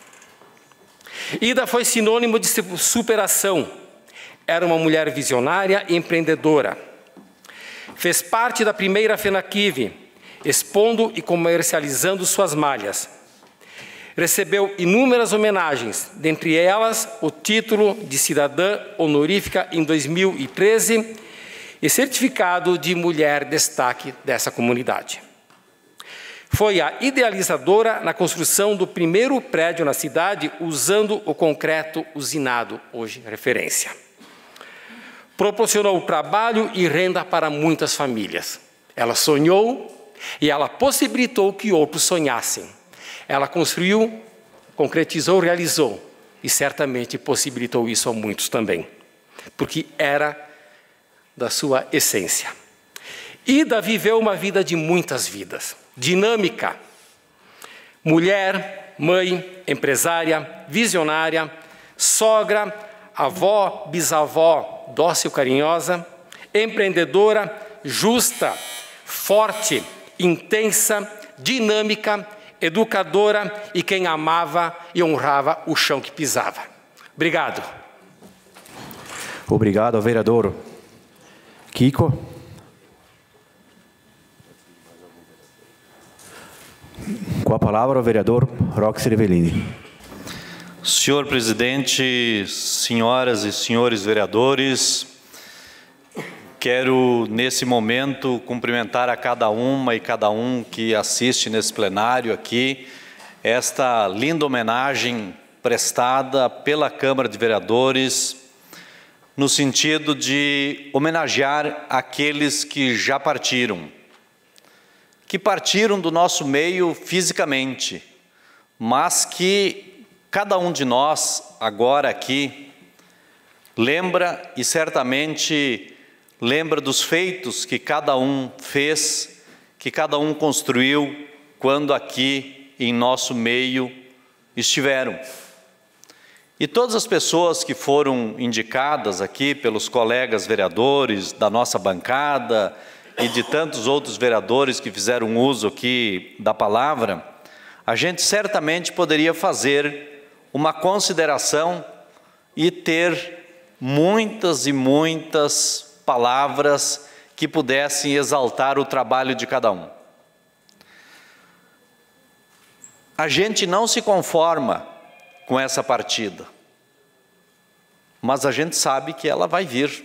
Ida foi sinônimo de superação. Era uma mulher visionária e empreendedora. Fez parte da primeira FENAQUIV, expondo e comercializando suas malhas. Recebeu inúmeras homenagens, dentre elas o título de cidadã honorífica em 2013 e certificado de mulher destaque dessa comunidade. Foi a idealizadora na construção do primeiro prédio na cidade, usando o concreto usinado, hoje referência. Proporcionou trabalho e renda para muitas famílias. Ela sonhou e ela possibilitou que outros sonhassem. Ela construiu, concretizou, realizou e certamente possibilitou isso a muitos também, porque era da sua essência. Ida viveu uma vida de muitas vidas, dinâmica. Mulher, mãe, empresária, visionária, sogra, avó, bisavó, dócil, carinhosa, empreendedora, justa, forte, intensa, dinâmica, educadora e quem amava e honrava o chão que pisava. Obrigado. Obrigado, vereador Kiko. Com a palavra, o vereador Roque Cervellini. Senhor presidente, senhoras e senhores vereadores, quero, nesse momento, cumprimentar a cada uma e cada um que assiste nesse plenário aqui, esta linda homenagem prestada pela Câmara de Vereadores, no sentido de homenagear aqueles que já partiram, do nosso meio fisicamente, mas que cada um de nós, agora aqui, lembra e certamente lembra dos feitos que cada um fez, que cada um construiu quando aqui em nosso meio estiveram. E todas as pessoas que foram indicadas aqui pelos colegas vereadores da nossa bancada e de tantos outros vereadores que fizeram uso aqui da palavra, a gente certamente poderia fazer uma consideração e ter muitas e muitas palavras que pudessem exaltar o trabalho de cada um. A gente não se conforma com essa partida, mas a gente sabe que ela vai vir.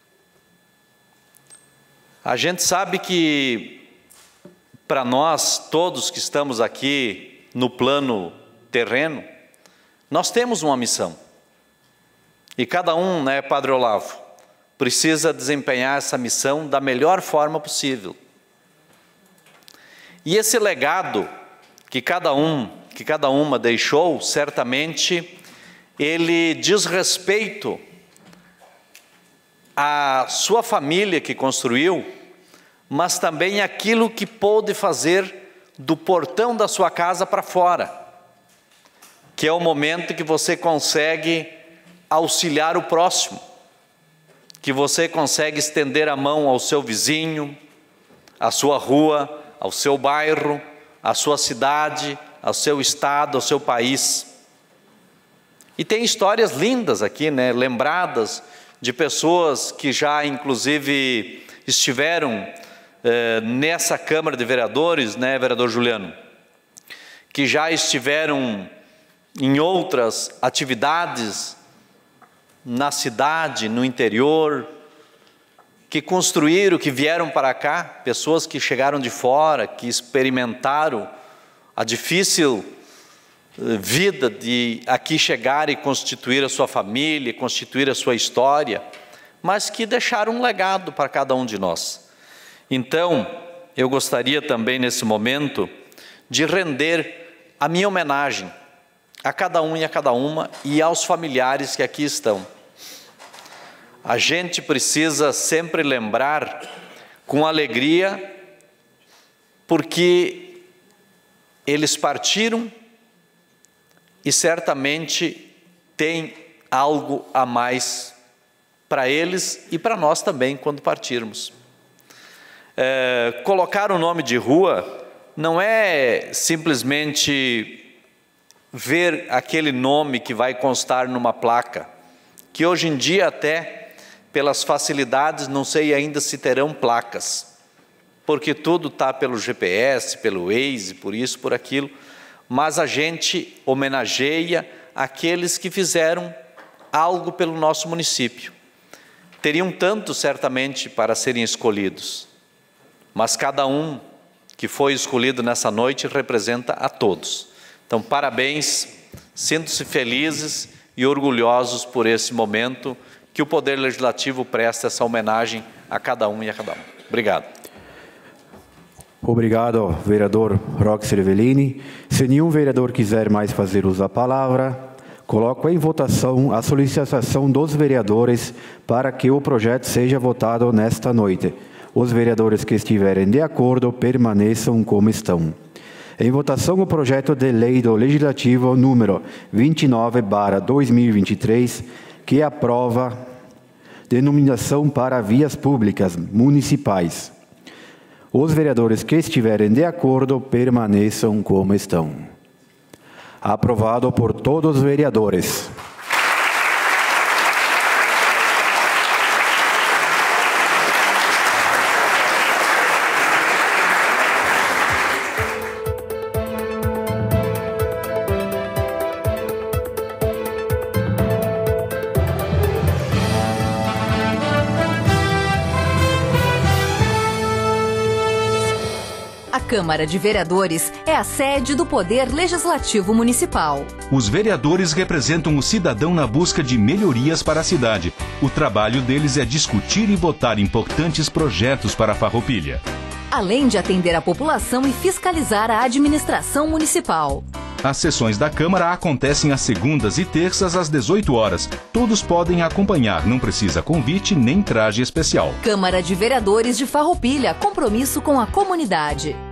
A gente sabe que, para nós, todos que estamos aqui no plano terreno, nós temos uma missão. E cada um, né, Padre Olavo, precisa desempenhar essa missão da melhor forma possível. E esse legado que cada uma deixou, certamente, ele diz respeito à sua família que construiu, mas também aquilo que pôde fazer do portão da sua casa para fora, que é o momento que você consegue auxiliar o próximo, que você consegue estender a mão ao seu vizinho, à sua rua, ao seu bairro, à sua cidade, ao seu estado, ao seu país. E tem histórias lindas aqui, né, lembradas de pessoas que já, inclusive, estiveram nessa Câmara de Vereadores, né, vereador Juliano, que já estiveram em outras atividades na cidade, no interior, que construíram, que vieram para cá, pessoas que chegaram de fora, que experimentaram a difícil vida de aqui chegar e constituir a sua família, constituir a sua história, mas que deixaram um legado para cada um de nós. Então, eu gostaria também nesse momento de render a minha homenagem a cada um e a cada uma e aos familiares que aqui estão. A gente precisa sempre lembrar com alegria, porque eles partiram e certamente tem algo a mais para eles e para nós também quando partirmos. Colocar o nome de rua não é simplesmente ver aquele nome que vai constar numa placa, que hoje em dia até, pelas facilidades, não sei ainda se terão placas, porque tudo está pelo GPS, pelo Waze, por isso, por aquilo, mas a gente homenageia aqueles que fizeram algo pelo nosso município. Teriam tanto, certamente, para serem escolhidos, mas cada um que foi escolhido nessa noite representa a todos. Então, parabéns, sinto-se felizes e orgulhosos por esse momento que o Poder Legislativo presta essa homenagem a cada um e a cada um. Obrigado. Obrigado, vereador Roque Cervellini. Se nenhum vereador quiser mais fazer uso da palavra, coloco em votação a solicitação dos vereadores para que o projeto seja votado nesta noite. Os vereadores que estiverem de acordo permaneçam como estão. Em votação o projeto de lei do Legislativo número 29/2023, que aprova denominação para vias públicas municipais. Os vereadores que estiverem de acordo permaneçam como estão. Aprovado por todos os vereadores. A Câmara de Vereadores é a sede do Poder Legislativo Municipal. Os vereadores representam o cidadão na busca de melhorias para a cidade. O trabalho deles é discutir e votar importantes projetos para a Farroupilha. Além de atender a população e fiscalizar a administração municipal. As sessões da Câmara acontecem às segundas e terças às 18 horas. Todos podem acompanhar, não precisa convite nem traje especial. Câmara de Vereadores de Farroupilha, compromisso com a comunidade.